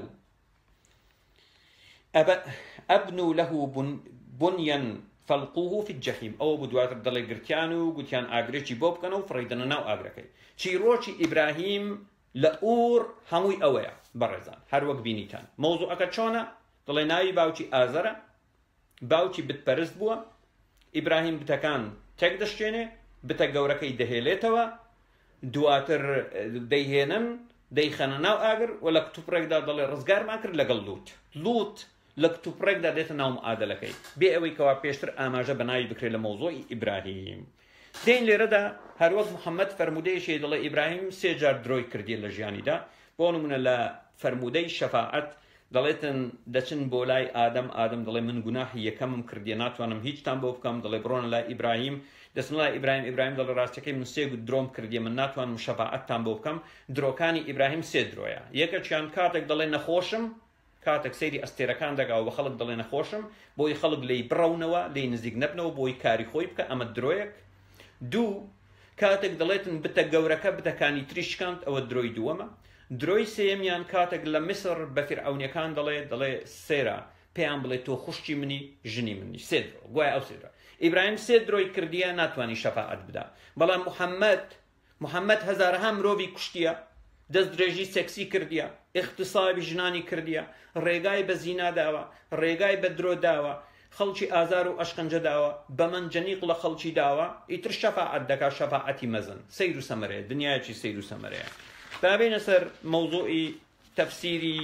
أب... أبنوا له بن... بنيا فلقوه في الجحيم أو بدوات الدلي قرتيانو قلتيان آقريشي بوب كانوا فريدنا ناو آقركي شي روشي إبراهيم لأور هموي أويا برزان هر وقت بينيتان موضوع أكتشونا دلي ناوي باوشي آزرة باوشي بتبرز بوا إبراهيم بتكان تقدشتيني بتقوركي دهيليتوا دواتر ديهينن ديخانا ناو آقر ولا كتوبرك دا دلي رزقار ماكر لقل لوت لوت لكتو بريك دا ديتا ناوم آدلكي بي اوي كوا بيشتر آماجا بناي بكري لموضوع إبراهيم دين لردا هر وقت محمد فرمودي شيد الله إبراهيم سيجار دروي كردي لجياني دا بونو من لا فرمودي شفاعت دەڵێتن دەچن بۆ لای ئادەم ئادەم دەڵێ من گوناحی یەکەمم کردیە ناتوانم هیچتان بۆ بکەم دەڵێ بڕۆنە لای ئیبراهیم دەچن لای ئیبراهیم ئیبراهیم دەڵێ ڕاستیەکەی من سێ درۆم کردیە من ناتوانم شەفاعەتتان بۆ بکەم درۆکانی ئیبراهیم سێ درۆیە یەکەچیان کاتێک دەڵێ نەخۆشم کاتێک سەیری ئەستێرەکان دەگا و بە خەڵک دەڵێ نەخۆشم بۆی خەڵک لی بڕەونەوە لی نزیک نەبنەوە بۆی کاری خۆی بکە ئەمە درۆیەک دوو کاتێک دەڵێتن بتە گەورەکە بتەکانی تریشکاند ئەوە درۆی دووەمە درۆی سێمیان کاتێک لە میسر بە فیرعەونیەکان دەڵێ دەڵێ سێرە پێیان بڵێ تۆ خوشتی منی ژنی منی سێ درۆ گوایە ئەو سێرە ئیبراهیم سێ درۆی کردیە ناتوانی شەفاعەت بدا بەڵام محەممەد محەممەد هەزارها مرۆڤی کوشتیە دەست درێژی سێکسی کردیە اختصابی ژنانی کردیە ڕێگای بە زینا داوە ڕێگای بە درۆ داوە خەڵکی ئازار و ئەشقەنجە داوە بە منجەنیق لە خەڵکی داوە ئیتر شەفاعەت دەکا شەفاعەتی مەزن سەیر و سەمەرەیە دنیایەکی سەیر و سەمەرەیە بابێنە سەر مەوزوعی تەفسیری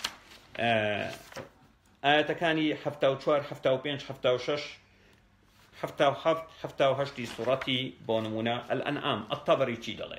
ئاەتەکانی هەفتا و چوار هەفتا و پێنج هەفتا و شەش هەفتا و هەفت هەفتا و هەشتی سوڕەتی بۆ نمونە الأنعام الطبري چی دەڵێ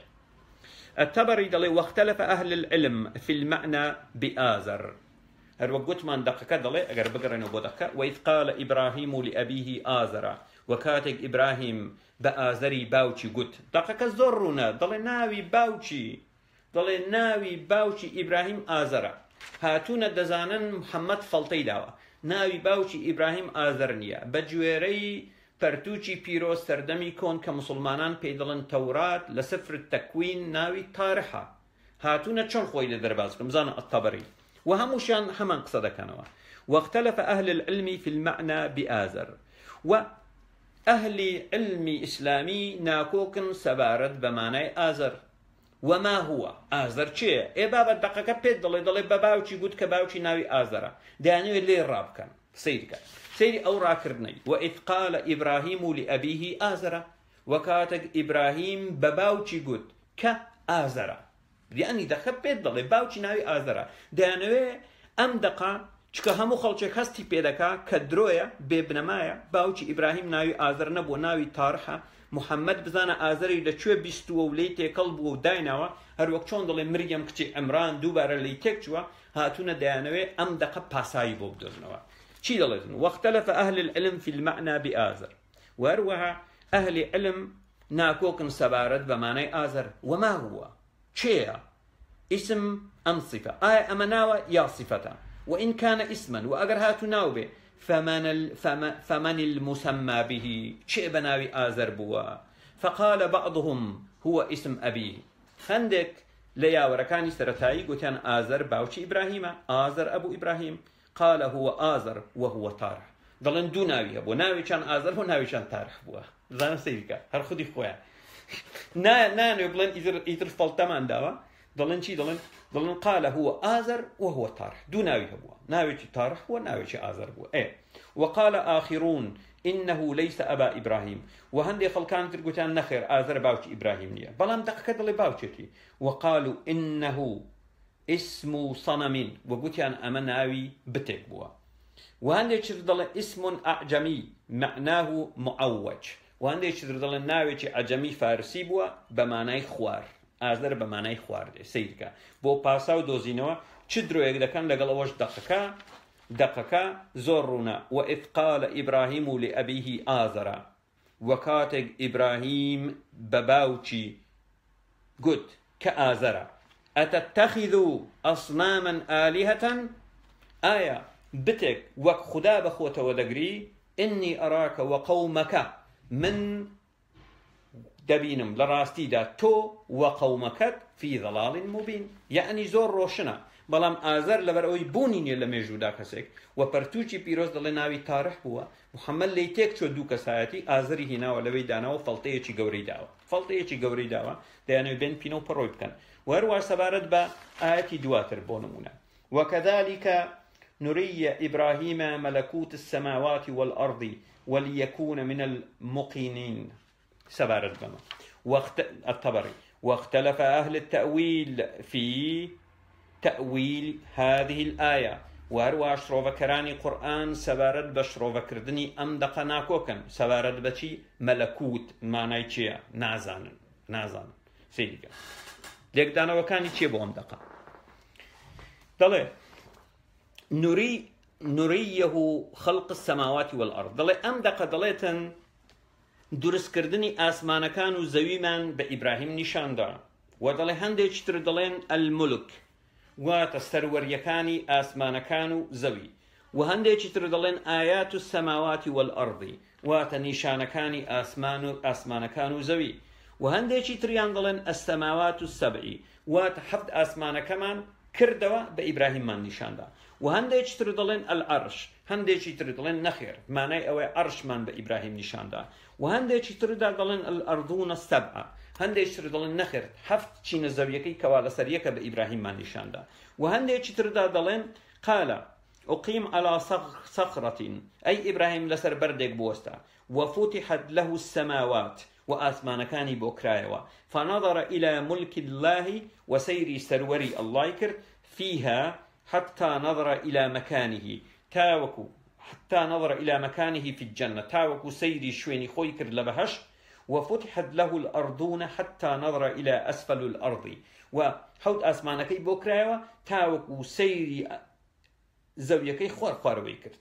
الطبري دەڵێ واختلف أهل العلم في المعنى بآزر هەروە گوتمان دقەکە دەڵێ ئەگەر بگەڕێنەوە بۆ دقەکە وإذ قال إبراهيم لأبيه آزر وكاتك إبراهيم بآزري باوچی گوت دقەکە زۆر ڕوونە دەڵێ ناوی باوچی دەڵێ ناوی باوچی ئیبراهیم ئازەرە هاتوونە دەزانن محەممەد فەڵتەی داوە ناوی باوچی ئیبراهیم ئازەر نییە بە گوێرەی پەرتوچی پیرۆز سەردەمی کۆن کە مسلمانان پێی دەڵێن تەورات لە سفر تەکوین ناوی تارحە هاتوونە چۆن خۆی لە دەرباز بکەم بزانە الطەبری و هەمووشیان هەمان قسە دەکەنەوە واختلف أهل العلم في المعنى بآزر و أهل علم إسلامي ناكوكن سبارت بمعنى آزر وما هو آزر چیه؟ ای بابا دقیقه پید دلی دلی باباوچی گوت که باوچی ناوی آزره دانوی لی راب کن سیر کن سیری او را کردنی و اذ قال إبراهيم لأبيه آزره وكاتك إبراهيم بباوچی گوت که آزره یعنی دقیقه پید دلی باوچی ناوی آزره دانوی ام دقا چکه همو خلچک هستی پیدکا که درویه ببنمایه باوچی إبراهيم ناوی آزر نبو ناوی تارحه محەممەد بزانە ئازەری لەکوێ بیستووە و لی تێکەڵ بووە و داینەوە هەروەک چۆن دەڵێ مریەم کچی ئەمران دووبارە لی تێک چووە هاتوونە دەیانەوێ ئەم دقە پاسایی بۆ بدۆزنەوە چی دەڵێتن واختلف أهل العلم في المعنى بآزر وهروەها ئەهلی علم ناکۆکن سەبارەت بەمانای ئازەر وما هو چێە اسم ئەم صفە ئایا ئەمە ناوە یا صفەتە وإن كان اسما وأجر هاتو ناو به فمن, ال فمن, فمن المسمى به شيء بناوي آزر بوا فقال بعضهم هو اسم أبيه خندك ليا وركاني سرتاي قتان آزر باوشي إبراهيم آزر أبو إبراهيم قال هو آزر وهو طارح ضلن دو ناوي أبو ناوي كان آزر وناوي كان طارح بوا زانا سيفكا هر خدي خويا نا نا نبلن إذر إذر فلتمان داوا ضلن شي ضلن ضلن قال هو آزر وهو طارح دو ناوي هو ناوي طارح وناوي آزر هو إيه وقال آخرون إنه ليس أبا إبراهيم وهندي خلقان ترقوتان نخير آزر باوش إبراهيم نيا بلام دقا دلي باوشتي وقالوا إنه اسم صنم وقوتان أما ناوي بتك بوا وهندي تشردل اسم أعجمي معناه معوج وهندي تشردل ناوي أعجمي فارسي بوا بمعنى خوار آزر بمعنى خوار دي سيدكا بو باساو دوزينوا چدرو يك دكان لقل اوش دقكا دقكا زورنا وإذ قال إبراهيم لأبيه آزر وكاتق إبراهيم بباوشي قد كآزر أتتخذوا أصناما آلهة آية بتك وك خدا بخوة ودقري إني أراك وقومك من دبينم لراستي دا تو وقومك في ضلال مبين يعني زور روشنا بلام آزر لبر اوی بونینی لمجودا کسک و پرتوچی پیروز دل ناوی تارح بوا محمد لیتک چو دو کسایتی آزری هنا و لوی دانا و فلطه چی گوری داوا فلطه چی گوری داوا دیانو بین پینو پروی بکن و هر سبارد با آیتی دواتر بونمونه وكذلك نري إبراهيم ملكوت السماوات والأرض وليكون من المقينين سبارد بما واخت... الطبري واختلف أهل التأويل في تأويل هذه الآية وهروا شروف كراني قرآن سبارد بشروف كردني أم دقناكوكن سبارد بشي ملكوت معنى چيا نازان نازان سيدك ليك دانا وكاني چي بو أم دقا دلي نري نريه خلق السماوات والأرض دڵێ ئەم دەقە دەڵێتن دروستکردنی ئاسمانەکان و زەویمان بە ئیبراهیم نیشاندا و دەڵێ هەندێکی تر دەڵێن ئەلمولک واتە سەروەریەکانی ئاسمانەکان و زەوی و هەندێکی تر دەڵێن ئایات و سەماواتی والئەڕضی واتە نیشانەکانی ئاسمان و ئاسمانەکان و زەوی و هەندێکی تریان دەڵێن ئەسەماوات و سەبعی واتە حەفت ئاسمانەکەمان کردەوە بە ئیبراهیممان نیشاندا و هەندێکی تر دەڵێن ئەلعەرش هەندێکی تر دەڵێن نەخێر مانای ئەوەی عەرشمان بە ئیبراهیم نیشاندا و هەندێکی تردا دەڵێن ئەلئەڕضونە سەبعە هەندێکی تر دەڵێن نەخێر هەفت چینە زەویەکەی کەوا لەسەر یەکە بە ئیبراهیممان نیشاندا و هەندێکی تردا دەڵێن قالە أقيم على صخرة أي إبراهيم لسر بردك بوستا وفتحت له السماوات وآسمان كاني بوكرايوا فنظر إلى ملك الله وسير سروري الله كر فيها حتى نظر إلى مكانه تاوكو حتى نظر إلى مكانه في الجنة تاوكو سيري شويني خويكر لبهش وفتحت له الأرضون حتى نظر إلى أسفل الأرض وحوت آسمان كي بوكرايوا تاوكو سيري زەویەکەی خوار خواروەی کرد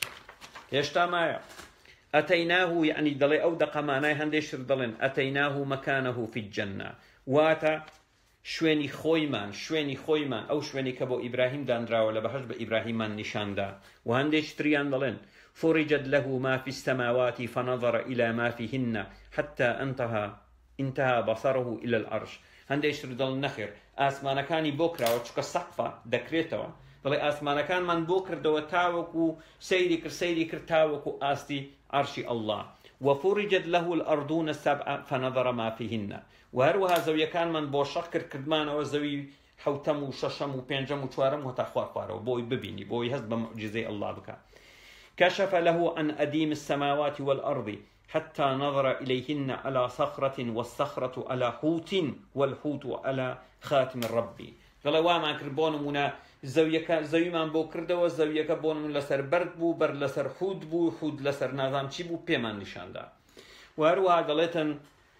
هێشتا مایە ئەتەیناه یعنی دەڵێ ئەو دەقەمانای هەندێشتر دەڵێن ئەتەیناه مەکانەه فی الجەنە واتە شوێنی خۆیمان شوێنی خۆیمان ئەو شوێنی کە بۆ ئیبراهیم دانراوە لە بەهەشت بە ئیبراهیممان نیشاندا و هەندێکی تریان دەڵێن فرجت له ما في السماوات فنظر إلى ما فيهن حتى انتهى انتهى بصره إلى العرش هەندێکی تر دەڵێن نەخێر ئاسمانەکانی بۆ کراوە چکە سەقفە دەکرێتەوە دەڵێ ئاسمانەکانمان بۆ کردەوە تاوەکو سەیری کرد سەیری کرد تاوەکو ئاستی عەرشی ئەڵڵا وفرجت له الأرضون السبع فنظر ما فيهن و هەروەها زەویەکانمان بۆ شەق کرد کردمانەوە زەوی حەوتەم و شەشەم و پێنجەم و چوارەم هەتا خوار خوارەوە بۆی ببینی بۆی هەست بە معجزەی ئەڵڵا بکە كشف له عن أديم السماوات والأرض حتى نظر إليهن على صخرة والصخرة على حوت والحوت على خاتم الرب دەڵێ وامان کرد بۆ نمونە زەویەکە زەویمان بۆ کردەوە زەویەکە بۆ نمونە لەسەر بەرد بوو بەر لەسەر حوت بوو حوت لەسەر نازام چی بوو پێمان نیشاندا و هەروەها دەڵێتن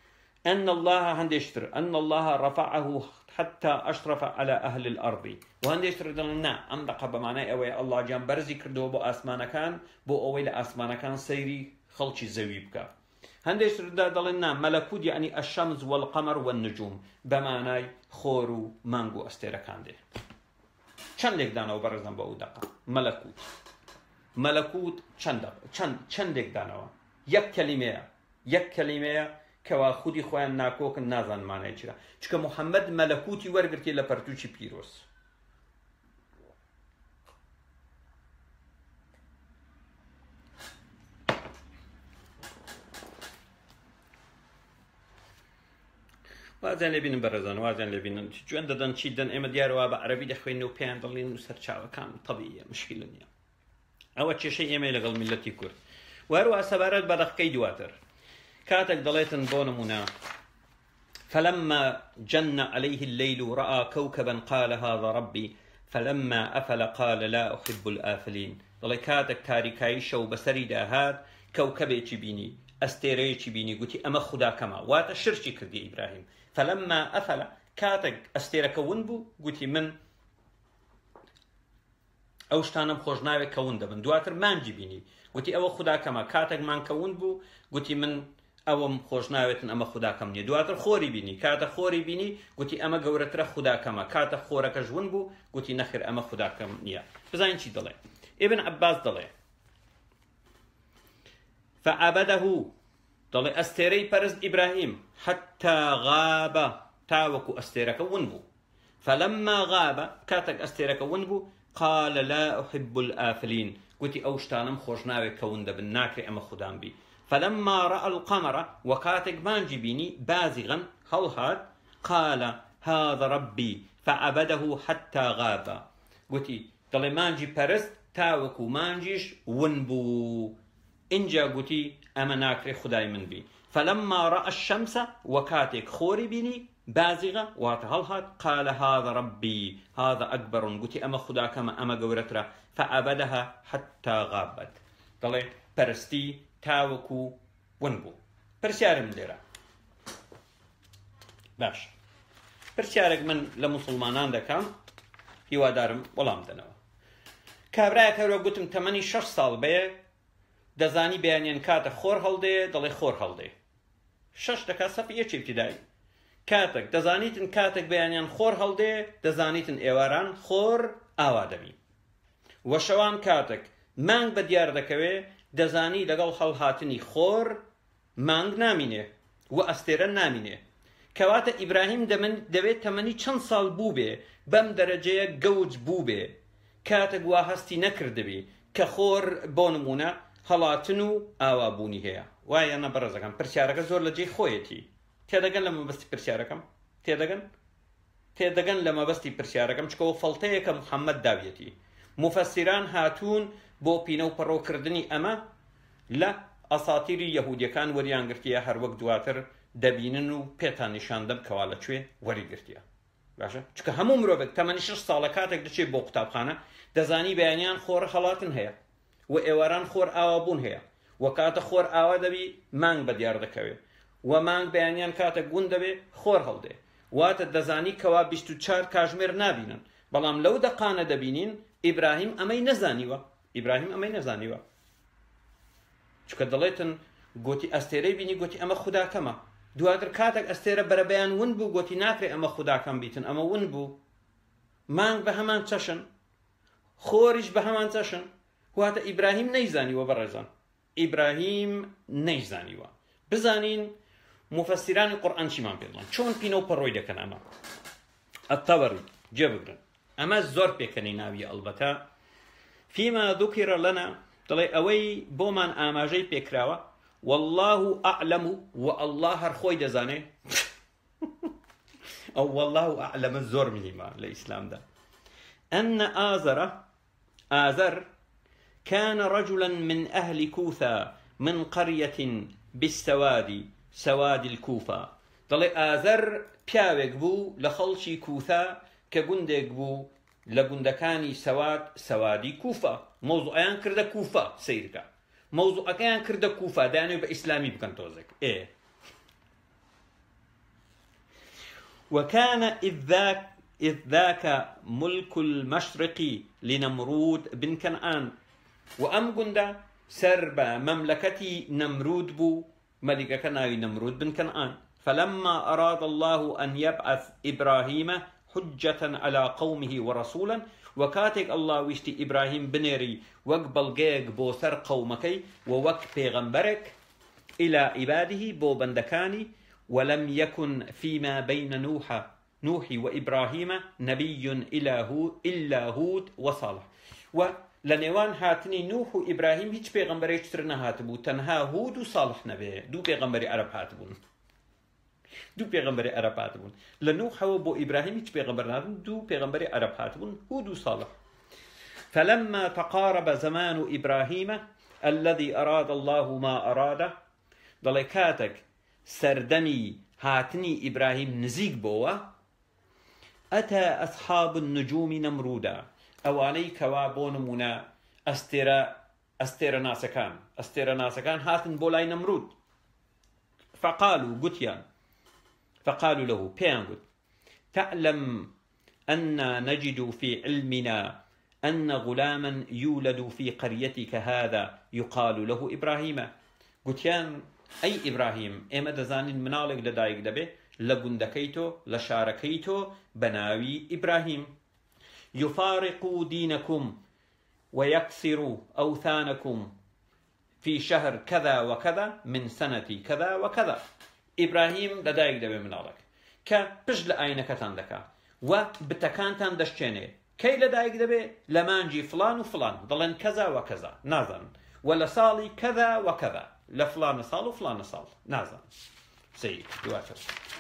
أن الله هەندێشتر أن الله رفعه حتى أشرف على أهل الأرض و هەندێشتر دەڵێن نا ئەم دەقە بەمانای ئەوەیە ئەڵڵا گیان بەرزی کردەوە بۆ ئاسمانەکان بۆ ئەوەی لە ئاسمانەکان سەیری خەڵکی زەوی بکە هەندێشتردا دەڵێن نا مەلەکوت یعنی الشمس والقمر والنجوم بەمانای خۆر و مانگ و ئەستێرەکان دێ چەندێک دانەوە بەڕێزم بە ئەو دەقە مەلەکوت مەلەکوت چەندێک دانەوە یەک کەلیمەیە یەک کەلیمەیە کەوا خودی خۆیان ناکۆکن نازان مانای چرا چکە محەممەد مەلەکوتی وەرگرتی لە پەرتووکی پیرۆز وازیان لێبینن بەڕێزان وازیان لێبینن جوێن دەدەن چی دەن ئێمە دیارەوە بە عەرەبی دەخوێنن و پێیان دەڵێن و سەرچاوەکان تەبیعیە مشکل نییە ئەوە کێشەی ئێمەی لەگەڵ میلەتی کورد و هەروەها سەبارەت بە دەقەکەی دواتر كاتك دليتن بونمونا فلما جن عليه الليل رأى كوكبا قال هذا ربي فلما أفل قال لا أحب الآفلين دلي كاتك تاريكاي شو بسري داهات كوكبي تبيني أستيري تبيني قلتي أما خدا كما وات الشرشي كردي إبراهيم فلما أفل كاتك أستيرك ونبو قلتي من ئەوشتانم خۆش ناوێت کەون دەبن دواتر مانجی بینی گوتی ئەوە خوداکەمە کاتێک مان کەون بوو گوتی من ئەوەم خۆش ناوێتن ئەمە خوداکەم نییە دواتر خۆری بینی کاتە خۆری بینی گوتی ئەمە گەورەترە خوداکەمە کاتە خۆرەکە ژون بوو گوتی نەخێر ئەمە خوداکەم نییە بزانین چی دەڵێ ئیبن عەباس دەڵێ فعەبەدەه دەڵێ ئەستێرەی پەرست ئیبراهیم حەتتا غابە تاوەکو ئەستێرەکە ون بوو فلما غابە کاتێک ئەستێرەکە ون بوو قال لا أحب الآفلين قلتي أوشتانم خوش ناوي كون دبن ناكري أما خدام بي فلما رأى القمر وكاتك مانجي بيني بازغا هل هاد قال هذا ربي فعبده حتى غاب قلتي دلي مانجي برست تاوكو مانجيش ونبو إنجا قلتي أما ناكري خداي من بي فلما رأى الشمس وكاتك خوري بيني بازغة واتهلهات قال هذا ربي هذا أكبر قلت أما خدا كما أما قورترا فعبدها حتى غابت طلع برستي تاوكو ونبو برسيار من ديرا باش برسيارك من لمسلمانان دكام هوا دارم ولام دنوا کابرایە کەورە گوتم تەمەنی شەش ساڵ بێ دەزانی بەیانیان کاتە خۆر هەڵدێ دەڵێ خۆر هەڵدێ شەش دەکا سەفی یەکی ابتیدایی کاتێک دەزانیتن کاتێک بەیانیان خۆر هەڵدێ دەزانیتن ئێواران خۆر ئاوا دەبی وە شەوان کاتێک مانگ بە دیار دەکەوێ دەزانی لەگەڵ هەڵهاتنی خۆر مانگ نامینێ و ئەستێرە نامینێ کەواتە ئیبراهیم دەبێت تەمەنی چەند ساڵ بوو بێ بەم دەرەجەیە گەوج بوو بێ کاتێک وا هەستی نەکردبی کە خۆر بۆ نمونە هەڵاتن و ئاوابوونی هەیە وایە نە بەڕێزەکەم پرسیارەکە زۆر لە جێی خۆیەتی تێدەگەن لە مەبەستی پرسیارەکەم تێدەگەن تێدەگەن لە مەبەستی پرسیارەکەم چکەوە فەڵتەیە کە محەممەد داویەتی مفەسیران هاتوون بۆ پینە و پەڕۆکردنی ئەمە لە ئەساتیری یەهودیەکان وەریانگرتیە هەر وەک دواتر دەبینن و پێتان نیشاندەم کەوا لەکوێ وەریگرتیە باشە چکە هەموو مرۆڤێک تەمەنی شەش ساڵە کاتێک دەچێت بۆ قوتابخانە دەزانی بەیانیان خۆر هەڵاتن هەیە و ئێواران خۆر ئاوابوون هەیە و کاتە خۆر ئاوا دەبی مانگ بە دیار دەکەوێت و مانگ بەیانیان کاتە گون دەبێ خۆر هەڵدێ واتە دەزانی کەوا بیست و چوار کاژمێر نابینن بەڵام لەو دەقانە دەبینین ئیبراهیم ئەمەی نەزانیوە ئیبراهیم ئەمەی نەزانیوە چکە دەڵێتن گوتی ئەستێرەی بینی گوتی ئەمە خوداکەمە دواتر کاتێک ئەستێرە بەرەبەیان ون بوو گوتی ناکرێ ئەمە خوداکەم بیتن ئەمە ون بوو مانگ بە هەمان چەشن خۆریش بە هەمان چەشن واتە ئیبراهیم نەیزانیوە بەڕێزان ئیبراهیم نەیزانیوە بزانین مفەسیرانی قورئان چیمان پێ دەڵێن چۆن پینە و پەڕۆی دەکەن ئەمە الطەبەری جێبگرن ئەمە زۆر پێکەنی ناویە ئەڵبەتە فيما ذكر لنا دڵێ ئەوەی بۆمان ئاماژەی پێکراوە والله أعلم والله هەر خۆی دەزانێ ئەو والله أعلم زۆر مهمە لە ئیسلامدا أن آزر آزر كان رجلا من أهل كوثا من قرية بالسواد سواد الكوفة دڵێ ئازەر پیاوێک بوو لە خەڵکی کووثا کە گوندێک بوو لە گوندەکانی سەواد سەوادی کوفە مەوزوعیان کردە کوفە سیرکە مەوزوعەکەیان کردە کوفە دایانێ بە ئیسلامی بکەن تۆزێک ئێ وكان إذ ذاك إذ ذاك ملك المشرق لنمرود بن كنعان وأم قندا سرب مملكتي نمرود بو ملكة كناوي نمرود بن كنعان فلما أراد الله أن يبعث إبراهيم حجة على قومه ورسولا وكاتك الله ويشتي إبراهيم بنيري وقبل جيك بو سر قومكي ووك بيغمبرك إلى عباده بو بندكاني ولم يكن فيما بين نوح نوح وإبراهيم نبي إلا هود وصالح ولنوان هاتني نوح وإبراهيم هيج بيغمبري يشترنا هاتبو تنها هود وصالح نبي دو بيغمبري عرب هاتبون دو پێغەمبەری عەرەب هاتبوون لە نوحەوە بۆ ئیبراهیم هیچ پێغەمبەر نهاتبوون دوو پێغەمبەری عەرەب هاتبوون هود و صالح فلما تقارب زمان إبراهيم الذي أراد الله ما أراده دڵێ کاتێک سەردەمی هاتنی ئیبراهیم نزیک بۆوە ئەتى أصحاب النجوم نمرودا ئەوانەی کەوا بۆ نمونە ئەستێرە ئەستێرە ناسەکان ئەستێرە ناسەکان هاتن بۆ لای نەمرود فقالوا گوتیان فقالوا له بيانغود تعلم أن نجد في علمنا أن غلاما يولد في قريتك هذا يقال له إبراهيم قتيان أي إبراهيم إما دزانين منالك لدايق دبي لقندكيتو لشاركيتو بناوي إبراهيم يفارق دينكم ويكسر أوثانكم في شهر كذا وكذا من سنة كذا وكذا إبراهيم لدايق دبي منالك كبش لأينكتان دكا وبتكانتان دشتيني كي لدايق دبي لمانجي فلان وفلان ضلن كذا وكذا نازن ولا صالي كذا وكذا لفلان صال وفلان صال نازن سيد دواتر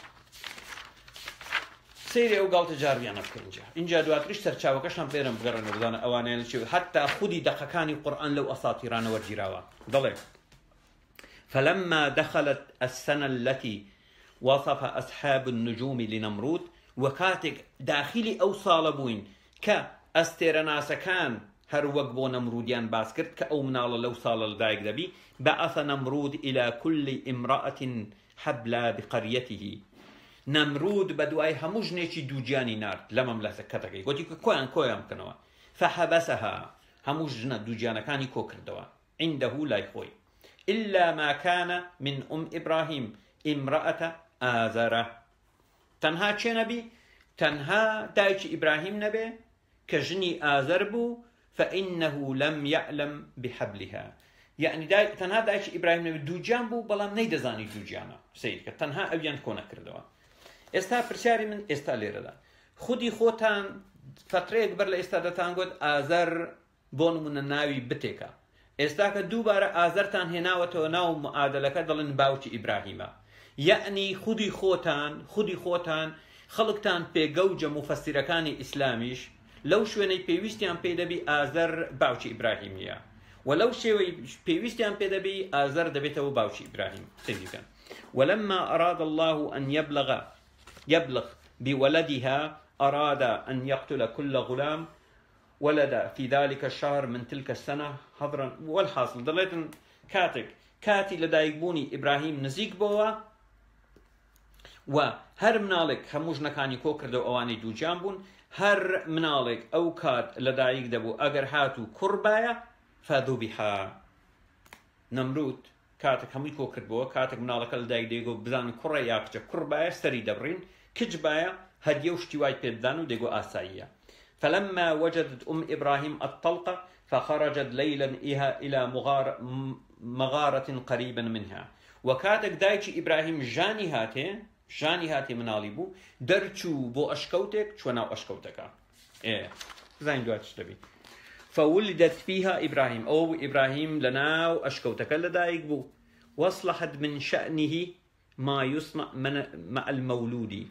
سيري او قالت جاريانا بكرنجا انجا دواتر اشتر چاوكشان بيرم بغرن بدانا اوانين حتى خدي دقكاني القرآن لو اساطيران ورجيراوا ضلن فلما دخلت السنة التي وصف أصحاب النجوم لنمرود وكاتك داخلي أو صالبوين كأسترناس كان هر وقبو نمروديان باسكرت كأو منال لو صال الدايق دبي بعث نمرود إلى كل امرأة حبلى بقريته نمرود بدواي هموجنيشي دوجاني نار لما ملاسك كتاكي قلت كوان كوان كنوا فحبسها هەموو ژنە دووجیانەکانی کۆ کردەوە عنده لای خۆی إلا ما كان من أم إبراهيم امرأة آزرة تنها چه نبي تنها دايش إبراهيم نبي كجني آزر بو فإنه لم يعلم بحبلها يعني داي تنها دايش إبراهيم نبي دوجان بو بلام نيدزاني دوجانا سيدك تنها أبيان كونا كردوا استا پرسیاری من استا لێرە دا خودی خۆتان فترەیەک بەر لە ئێستا دەتان گوت ئازەر بۆ نمونە ناوی بتێکە ئێستا کە دووبارە ئازەرتان هێناوەتەوە ناو معادلەکە دەڵێن باوکی ئیبراهیمە یعنی خودی خۆتان خودی خۆتان خەڵکتان پێگەوجە مفەسیرەکانی ئیسلامیش لەو شوێنەی پێویستیان پێ دەبی ئازەر باوکی ئیبراهیمیە و لەو شێوەی پێویستیان پێ دەبی ئازەر دەبێتەوە باوکی ئیبراهیم سەیدەکەن ولما أراد الله أن يبلغ يبلغ بولدها أراد أن يقتل كل غلام ولد في ذلك الشهر من تلك السنة حضرا والحاصل دليتن كاتك كاتي لدايقبوني إبراهيم نزيق بوا وهر منالك هموش نكاني كوكر دو أواني دو جانبون هر منالك أو كات لدايق دبو أجر هاتو كربايا فذبحا نمرود كاتك همي كوكر بوا كاتك منالك لدايق ديقو بزان كرة ياكجا كربايا سري دبرين كجبايا هديو اشتواي بيبدانو ديقو آسايا فلما وجدت أم إبراهيم الطلقة فخرجت ليلا إلى مغار مغارة قريبا منها وكاتك دايتش إبراهيم جاني هاتي جاني هاتي منالي بو درچو بو أشكوتك شوناو أشكوتك إيه زين دواتش تبي فولدت فيها إبراهيم أو إبراهيم لناو أشكوتك لدايك بو واصلحت من شأنه ما يصنع من مع المولود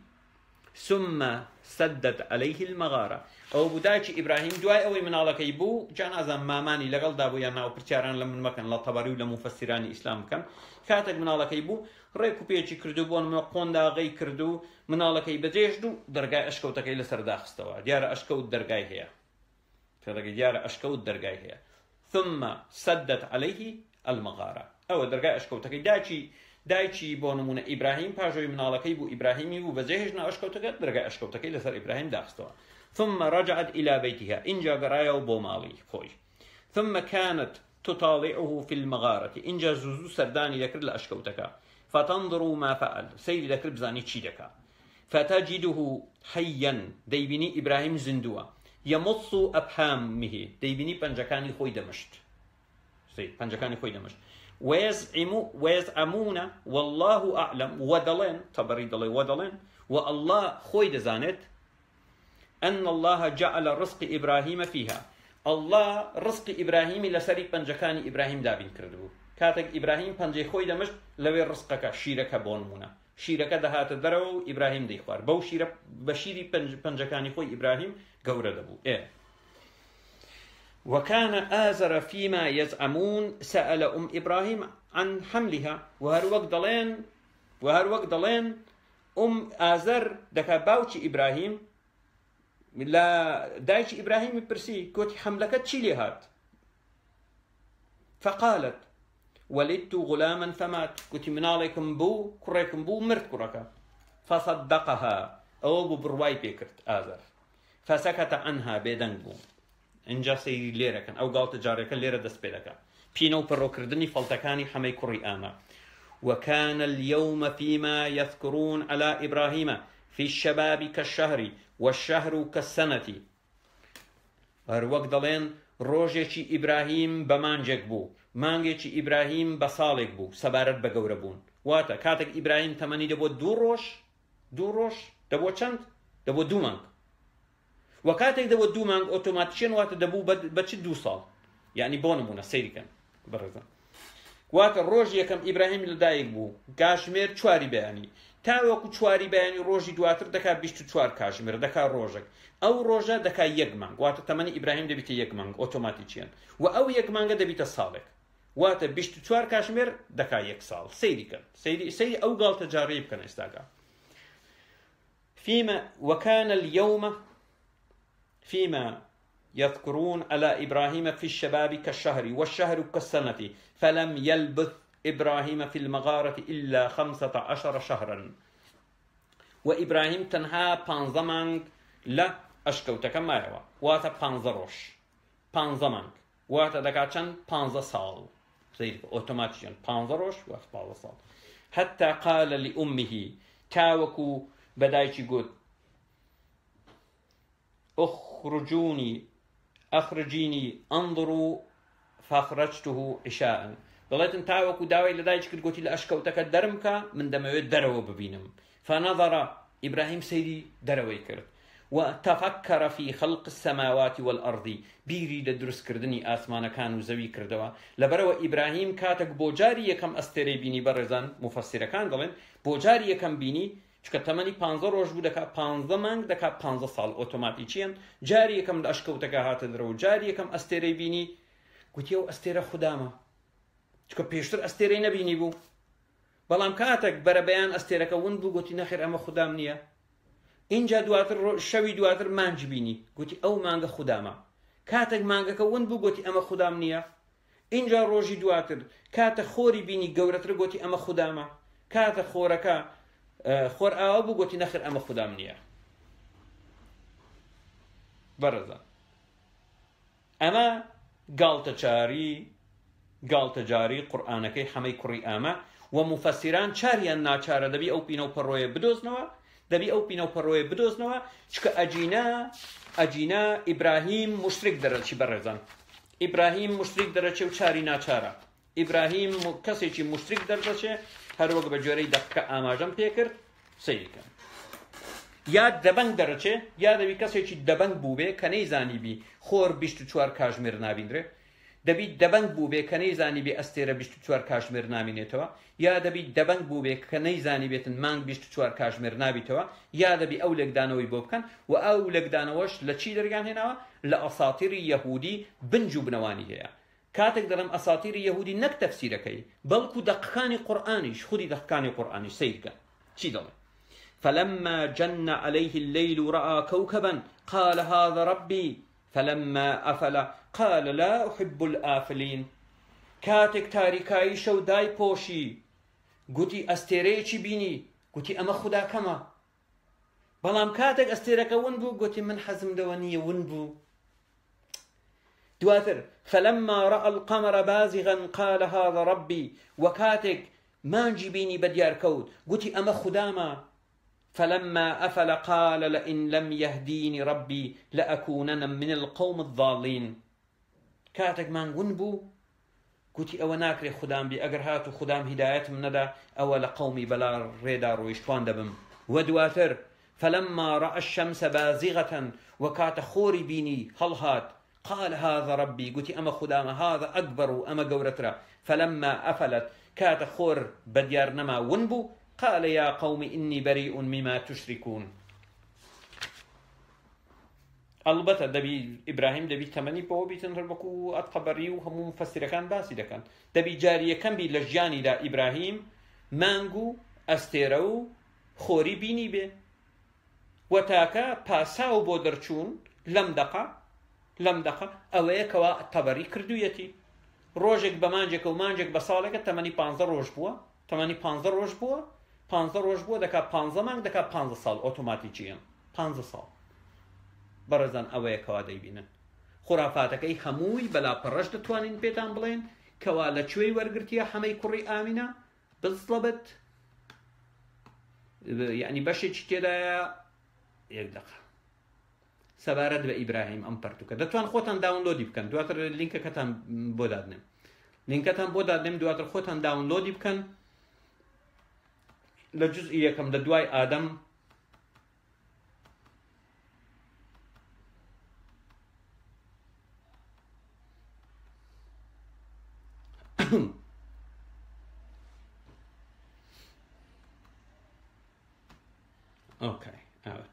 ثم سدت عليه المغارة أو بداية إبراهيم دواي أوي من الله كيبو جان أزم ماماني لقل دابو يانا وبرتياران لمن مكان لا طبري ولا مفسران إسلام كان كاتك من الله كيبو ريكو بيجي كردو بون من قوندا غي كردو من الله كيبو جيشدو درجاي أشكو تكي لسر داخستوا ديار أشكو درجاي هي فدقي ديار أشكو درجاي هي ثم سدت عليه المغارة أو درجاي أشكو تكي دايتشي دایچی بۆ نمونە ئیبراهیم پاژۆی مناڵەکەی بوو ئیبراهیمی بوو بەجێهێشتنە ئەشکەوتەکە دەرگای ئەشکەوتەکەی لەسەر ئیبراهیم داخستەوە ثم رجعت إلى بيتها إنجا قرايا بۆ ماڵی خۆی ثم كانت تطالعه في المغارة إنجا زوزو سرداني لكرد لأشكوتك فتنظر ما فعل سيد لكرد بزاني تشيدك فتجده حيا ديبني إبراهيم زندوا يمص أبحامه ديبني بنجكاني خوي دمشت سيد بنجكاني خوي دمشت ويزعمو ويزعمون والله أعلم ودلين طبري دلي ودلين والله خوي دزانت أن الله جعل رزق إبراهيم فيها الله رزق إبراهيم لسري بنجكاني إبراهيم دابين كردو كاتك إبراهيم بنجي خوي دمشت لوي رزقك شيرك بونمونا شيرك دهات درو إبراهيم دي خوار بو شيرك بشيري بنجكاني خوي إبراهيم قورة دبو إيه وكان آزر فيما يزعمون سأل أم إبراهيم عن حملها وهر وقت دلين وهر وقت دلين أم آزر دكا باوشي إبراهيم لا دايش إبراهيم برسي كوتي حملك تشيلي هات فقالت ولدت غلاما فمات كوتي من عليكم بو كريكم بو مرت كركا فصدقها أو برواي بيكرت آزر فسكت عنها بيدنبو انجا سيري ليرة كان او قالت جاري كان ليرة دست بيدكا بينو برو كردني فلتكاني حمي كري آما وكان اليوم فيما يذكرون على إبراهيم في الشباب كالشهر والشهر كالسنة هروك دلين روجيشي إبراهيم بمانجك بو مانجيشي إبراهيم بصالك بو سبارت بقوربون واتا كاتك إبراهيم تماني دبو دو روش دو روش دبو چند دبو دو مانج وكاتك دبو دو مانج اوتوماتيشن واتا دبو بچ دو سال يعني بونمونا سيري كان برزا واتا روج يكم إبراهيم لدايق بو كاشمير چواري بياني تاوكو چواري بياني روجي دواتر دكا بيشتو چوار كاشمير دكا روجك او روجا دكا يك مانج واتا تماني إبراهيم دبيت يك مانج اوتوماتيشن و او يك مانج دبيت صالك واتا بيشتو چوار كاشمير دكا يك سال سيري كان سيري سيري او قال تجاريب كان استاقا فيما وكان اليوم فيما يذكرون على إبراهيم في الشباب كالشهر والشهر كالسنة فلم يلبث إبراهيم في المغارة إلا خمسة عشر شهرا وإبراهيم تنها بانزمانك لا أشكوتك ما يوا واتا بانزروش بانزمانك واتە دەکات چەند پانزە ساڵ ئۆتۆماتیکیان پانزە ڕۆژ وەخت پانزە ساڵ حتى قال لأمه تاوكو بدايتي قلت اخرجوني اخرجيني انظروا فاخرجته عشاء ضليت تاوكو داوي لدايتي كنت قلت لأشكوتك الدرمكا من دموي درو ببينم فنظر إبراهيم سيدي دروي كرت وتفكر في خلق السماوات والأرض بيري لدرس كردني آسمان كانوا زوي كردوا لبرو إبراهيم كاتك بوجاري يكم أستري بيني برزان مفسر كان قلن بوجاري يكم بيني چکە تەمەنی پانزە ڕۆژ بوو دەکات پانزە مانگ دەکات پانزە ساڵ ئۆتۆماتیکیان جاری یەکەم لە ئەشکەوتەکە هاتە درەوە جاری یەکەم ئەستێرەی بینی گوتی ئەو ئەستێرە خودامە چکە پێشتر ئەستێرەی نەبینی بوو بەڵام کاتێک بەرەبەیان ئەستێرەکە ون بوو گوتی نەخێر ئەمە خودام نییە اینجا دواتر شەوی دواتر مانج بینی گوتی ئەو مانگە خودامە کاتێک مانگەکە ون بوو گوتی ئەمە خودام نییە اینجا ڕۆژی دواتر کاتە خۆری بینی گەورەتر گوتی ئەمە خودامە کاتە خۆرەکە خۆر ئاوا بوو گوتی نەخێر ئەمە خودام نییە بەڕێزان ئەمە گاڵتەجاری گاڵتەجاری قورئانەکەی حەمەی کوڕی ئامە و مفەسیران چاریان ناچارە دەبی ئەو پینە و پەڕۆیە بدۆزنەوە دەبی ئەو پینە و پەڕۆیە بدۆزنەوە چکە ئەجینە ئەجینە ئیبراهیم مشترک دەرەچی بەڕێزان ئیبراهیم مشترک دەرەچێ و چاری ناچارە ئیبراهیم کەسێکی مشترک دەردەچێ هەروەک بە جۆرەی دەقەکە ئاماژەم پێ کرد سەیریکە یا دەبەنگ دەرەچێ یا دەبی کەسێکی دەبەنگ بوو بێ کە نەیزانی بی خۆر بیست و چوار کاژمێر نابیندرێ دەبی دەبەنگ بوو بێ کە نەیزانی بێ ئەستێرە بیست و چوار کاژمێر نامینێتەوە یا دەبی دەبەنگ بوو بێ کە نەیزانی بێتن مانگ بیست و چوار کاژمێر نابیتەوە یا دەبی ئەو لێکدانەوەی بۆ بکەن و ئەو لێکدانەوەش لە چی دەرگان هێناوە لە ئەساتیری یەهودی بنج و بنەوانی هەیە کاتێک دەڵێم ئەساتیری یەهودی نەک تەفسیرەکەی بەڵکو دەقەکانی قورئانیش خودی دەقەکانی قورئانیش سەیرکە چی دەڵێ فلما جن عليه الليل رأى كوكبا قال هذا ربي فلما أفل قال لا أحب الآفلين كاتك تاريكاي شو داي بوشي قوتي أستيريشي بيني قوتي أما خدا كما بلام كاتك أستيرك ونبو قوتي من حزم دوانية ونبو دواتر فلما رأى القمر بازغا قال هذا ربي وكاتك ما نجيبيني بديار كود قوتي أما خداما فلما أفل قال لئن لم يهديني ربي لأكونن من القوم الضالين كاتك ما نقنبو قوتي أو ناكري خدام بي أقر هاتو خدام هداية من ندى أو لقومي بلا ريدار ويشتوان دبم ودواتر فلما رأى الشمس بازغة وكات خوري بيني هلهات قال هذا ربي قوتي أما خدام هذا أكبر أما قورترا فلما أفلت كات خور بديار نما ونبو قال يا قوم إني بريء مما تشركون البته دبي إبراهيم دبي تمني بو بيتن ربكو أتقبري وهم مفسر كان باسي دكان دبي جارية كان بي لجاني دا إبراهيم مانغو أستيرو خوري بيني بي وتاكا باساو بودرچون لم دقا لم دقا أوه كوا تبري كردويتي روجك بمانجك ومانجك بصالك تمني پانزە روج بوا تمني پانزە روج بوا پانزە روج بوا دكا پانزە مانگ دكا پانزە سال اوتوماتيكيا پانزە سال برزان أوه كوا ديبينن خرافاتكي هموي بلا پرش دتوانين بيتان بلين كوا لچوي ورگرتيا حمي كوري آمينة بالضبط يعني بشي تيدا يك دقة سبارد بإبراهيم أم برتوكا دتوان خوتان داونلودي بكن دواتر لينك كتان بودادنم لينك كتان بودادنم دواتر خوتان داونلودي بكن لجزئية كم دواي آدم اوكي اوت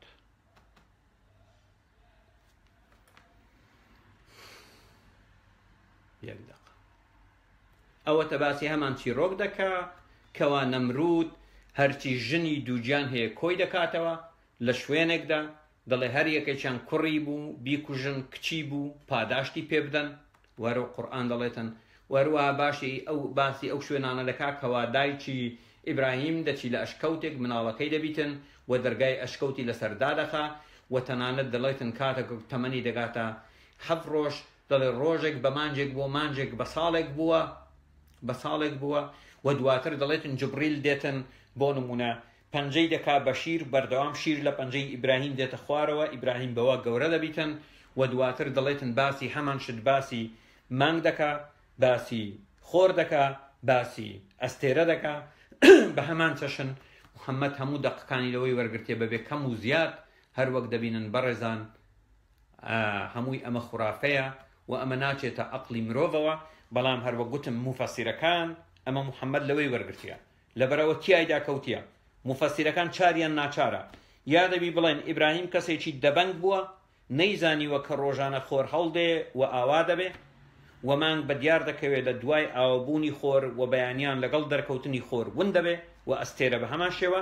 يك دقة او تباسي همان چیرۆک دەکا کەوا نەمرود هەرچی ژنی دووجیان هەیە کۆی دەکاتەوە لە شوێنێکدا دەڵێ هەر یەکێکیان کوڕی بوو بیکوژن کچی بوو پاداشتی پێ بدەن وەرە قورئان دەڵێتن وەروە باشی ئەو باسی ئەو شوێنانە دەکا کەوا دایکی ئیبراهیم دەچی لە ئەشکەوتێک مناڵەکەی دەبیتن و دەرگای ئەشکەوتی لەسەردا دەخا و تەنانەت دەڵێتن کاتێک تەمەنی دەگاتە حەڤ ڕۆژ دەڵێ ڕۆژێک بە مانجێک بووە مانجێک بە ساڵێک بووە بە ساڵێک بووە و دواتر دەڵێتن جبریل دێتن بۆ نمونە پەنجەی دەکا بە شیر بەردەوام شیر لە پەنجەی ئیبراهیم دێتە خوارەوە ئیبراهیم بەوە گەورە دەبیتن و دواتر دەڵێتن باسی هەمان شت باسی مانگ دەکا باسی خۆر دەکا باسی ئەستێرە دەکا بە هەمان چەشن محەممەد هەموو دەقەکانی لەوەی وەرگرتێ بەبێ کەم و زیاد هەر وەک دەبینن بەڕێزان هەمووی ئەمە خوڕافەیە و ئەمە ناچێتە عەقڵی مرۆڤەوە بەڵام هەروە گوتم موفەسیرەکان ئەمە محەممەد لەوەی وەرگرتیە لەبەرەوە تیایدا کەوتیە موفەسیرەکان چاریان ناچارە یا دەبی بڵێن ئیبراهیم کەسێکی دەبەنگ بووە نەیزانیوە کە ڕۆژانە خۆر هەڵدێ و ئاوا دەبێ و مانگ بە دیار دەکەوێت لە دوای ئاوابوونی خۆر و بەیانیان لەگەڵ دەرکەوتنی خۆر ون دەبێ و ئەستێرە بە هەمان شێوە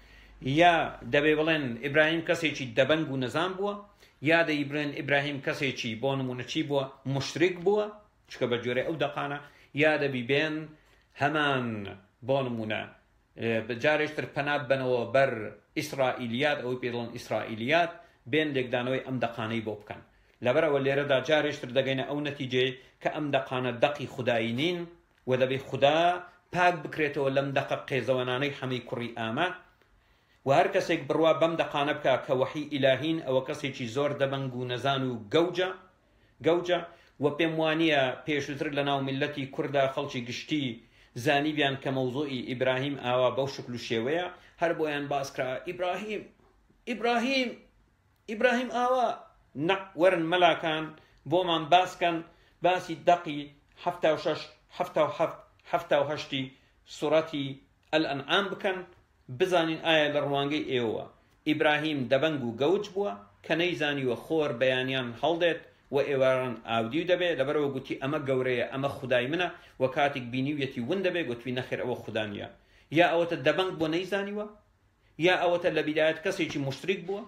یا دەبێ بڵێن ئیبراهیم کەسێکی دەبەنگ و نەزان بووە یا دەی بڵێن ئیبراهیم کەسێکی بۆ نمونە چی بووە مشریک بووە چکە بە جۆرە ئەو دەقانە یا دەبی بێن هەمان بۆ نمونە جارێشتر پەناب بنەوە بەر ئیسرائیلیات ئەوەی پێ دەڵێن ئیسرائیلیات بێن لێکدانەوەی ئەم دەقانەی بۆ بکەن لەبەرەوە لێرەدا جارێشتر دەگەینە ئەو نەتیجەی کە ئەم دەقانە دەقی خودایی نین و دەبێ خوددا پاک بکرێتەوە لەم دەقە قێزەوەنانەی هەمەی کوڕی ئامە و هەر کەسێک بڕوا بەم دەقانە بکە کە وەحی ئیلاهین ئەوە کەسێکی زۆر دەبەنگ و نەزان و گەوجە گەوجە و پێم وانییە پێشتر لە ناو میلەتی کووردا خەڵکی گشتی زانیبیان کە مەوزوعی ئیبراهیم ئاوا بەو شکل و شێوەیە هەر بۆیان باسکرا ئیبراهیم ئیبراهیم ئیبراهیم ئاوا نە وەرن مەلاکان بۆمان باسکەن باسی دەقی هەفتا و شەش هەفتا و هەفت هەفتا و هەشتی سوڕەتی ئەلئەنعام بکەن بزانین ئایا لە ڕوانگەی ئێوە ئیبراهیم دەبەنگ و گەوج بووە کە نەیزانیوە خۆر بەیانیان هەڵدێت و ئێواران ئاودی دەبێت لەبەرەوە گوتی ئەمە گەورەیە ئەمە خودای منە و کاتێک بینیویەتی ون دەبێت گوتوی نەخێر ئەوە خودانیە یا ئەوەتە دەبەنگ بۆ نەیزانیوە یا ئەوەتە لە بیدایەت کەسێکی مشتریک بووە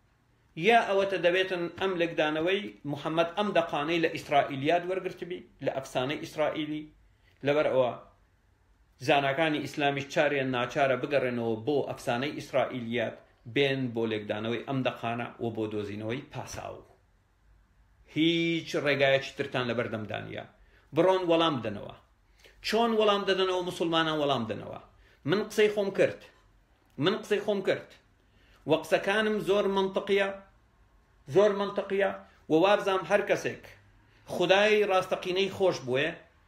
یا ئەوەتە دەبێتن ئەم لەگدانەوەی محەممەد ئەم دەقانەی لە ئیسرائیلیات وەرگرتبی لە ئەفسانەی ئیسرائیلی لەبەر ئەوە زاناکانی ئیسلامیش چاریان ناچارە بگەڕێنەوە بۆ ئەفسانەی ئیسرائیلیات بێن بۆ لێکدانەوەی ئەم دەقانە و بۆ دۆزینەوەی پاساو هیچ ڕێگایەکی ترتان لە بەردەمدانە بڕۆن وەڵام بدەنەوە چۆن وەڵام دەدەنەوە مسلمانان وەڵام دەنەوە من قسەی خۆم کرد من قسەی خۆم کرد و قسەکانم زۆر منطقیە زۆر منطقیە و وابزام هەر کەسێک خودای ڕاستەقینەی خۆش بووێ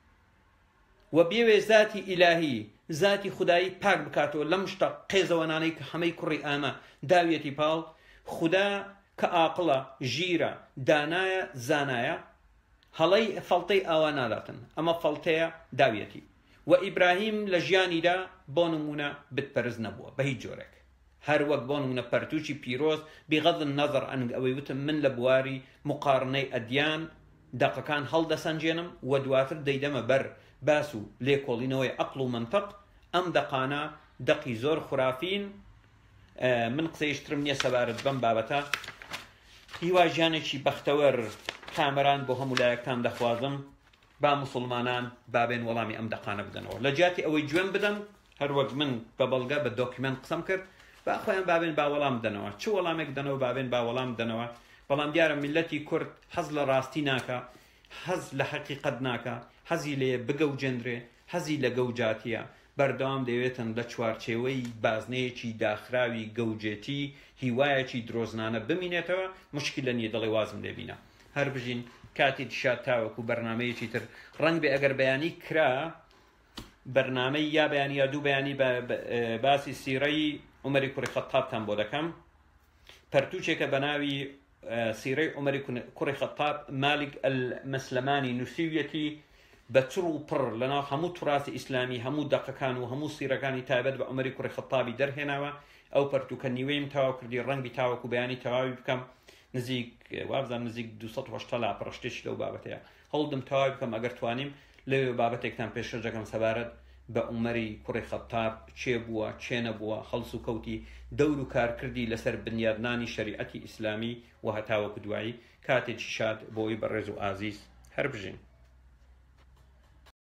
و بێوێ ذاتی ئیلاهی ذاتی خودایی پاک بکاتەوە لەم شتە قێزەوەنانەی کە هەمەی کوڕی ئامە داویەتی پاڵ خوددا کە ئاقڵە ژیرە دانایە زانایە هەڵەی فەڵتەی ئاوا ناداتن ئەمە فەڵتەیە داویەتی و ئیبراهیم لە ژیانیدا بۆ نمونە بتپەرست نەبووە بە هیچ جۆرێک هەر وەک بۆ نمونە پەرتووکی پیرۆز بغەض النەظر ئەنگ ئەوەی وتم من لە بواری مقارنەی ئەدیان دەقەکان هەڵدەسەنجێنم و دواتر دەیدەمە بەر باس و لێکۆڵینەوەی عەقڵ و منطق ئەم دەقانە دەقی زۆر خورافین من قسەیشترم نییە سەبارەت بەم بابەتە هیوا ژیانێکی بەختەوەر کامەران بۆ هەموو لایەکتان دەخوازم با مسلمانان بابێن وەڵامی ئەم دەقانە بدەنەوە لە جاتی ئەوەی گوێن بدەن هەر وەک من بە بەڵگە بە دۆکیمنت قسەم کرد با خۆیان بابێن با وەڵام بدەنەوە چ وەڵامێک دەنەوە بابێن با وەڵام بدەنەوە بەڵام دیارە میلەتی کورد حەز لە ڕاستی ناکە حەز لە حەقیقەت ناکە حەزی لێ بگەوجێندرێ حەزی لە گەوجاتیە بەردەوام دەوێتن لە چوارچێوەی بازنەیەکی داخراوی گەوجێتی هیوایەکی درۆزنانە بمینێتەوە مشکل لە نیە دەڵێ وازم لێبینە هەر بژین کاتی شاد تاوەکو بەرنامەیەکی تر ڕەنگ بێ ئەگەر بەیانی کرا بەرنامەی یا بەیانی یا دوو بەیانی باسی سیرەی عومەری کوڕی خەتابتان بۆ دەکەم پەرتوچێکە بە ناوی سیرەی عومەری کوڕی خەتاب مالک المەسلەمانی نووسیویەتی بە چڕ و پڕ لەناو هەموو توراسی ئیسلامی هەموو دەقەکان و هەموو سیرەکانی تایبەت بە عومەری کوڕی خەتابی دەرهێناوە ئەو پەرتوکە نیوەیم تەواو کردی ڕەنگی تاوەکو بەیانی تەواوی بکەم نزیک وابزان نزیک دووسەد و هەشتا لاپەڕە شتێکی لەو بابەتەیە هەوڵدم تەواوی بکەم ئەگەر توانیم لەوێ بابەتێکتان پێشکەش دەکەم سەبارەت بە عومەری کوڕی خەتاب چێ بووە چێ نەبووە خەڵس و کەوتی دەور و کارکردی لەسەر بنیادنانی شەریعەتی ئیسلامی و هەتاوەکو دوایی کاتێکی شاد بۆی بەڕێز و ئازیز هەر بژین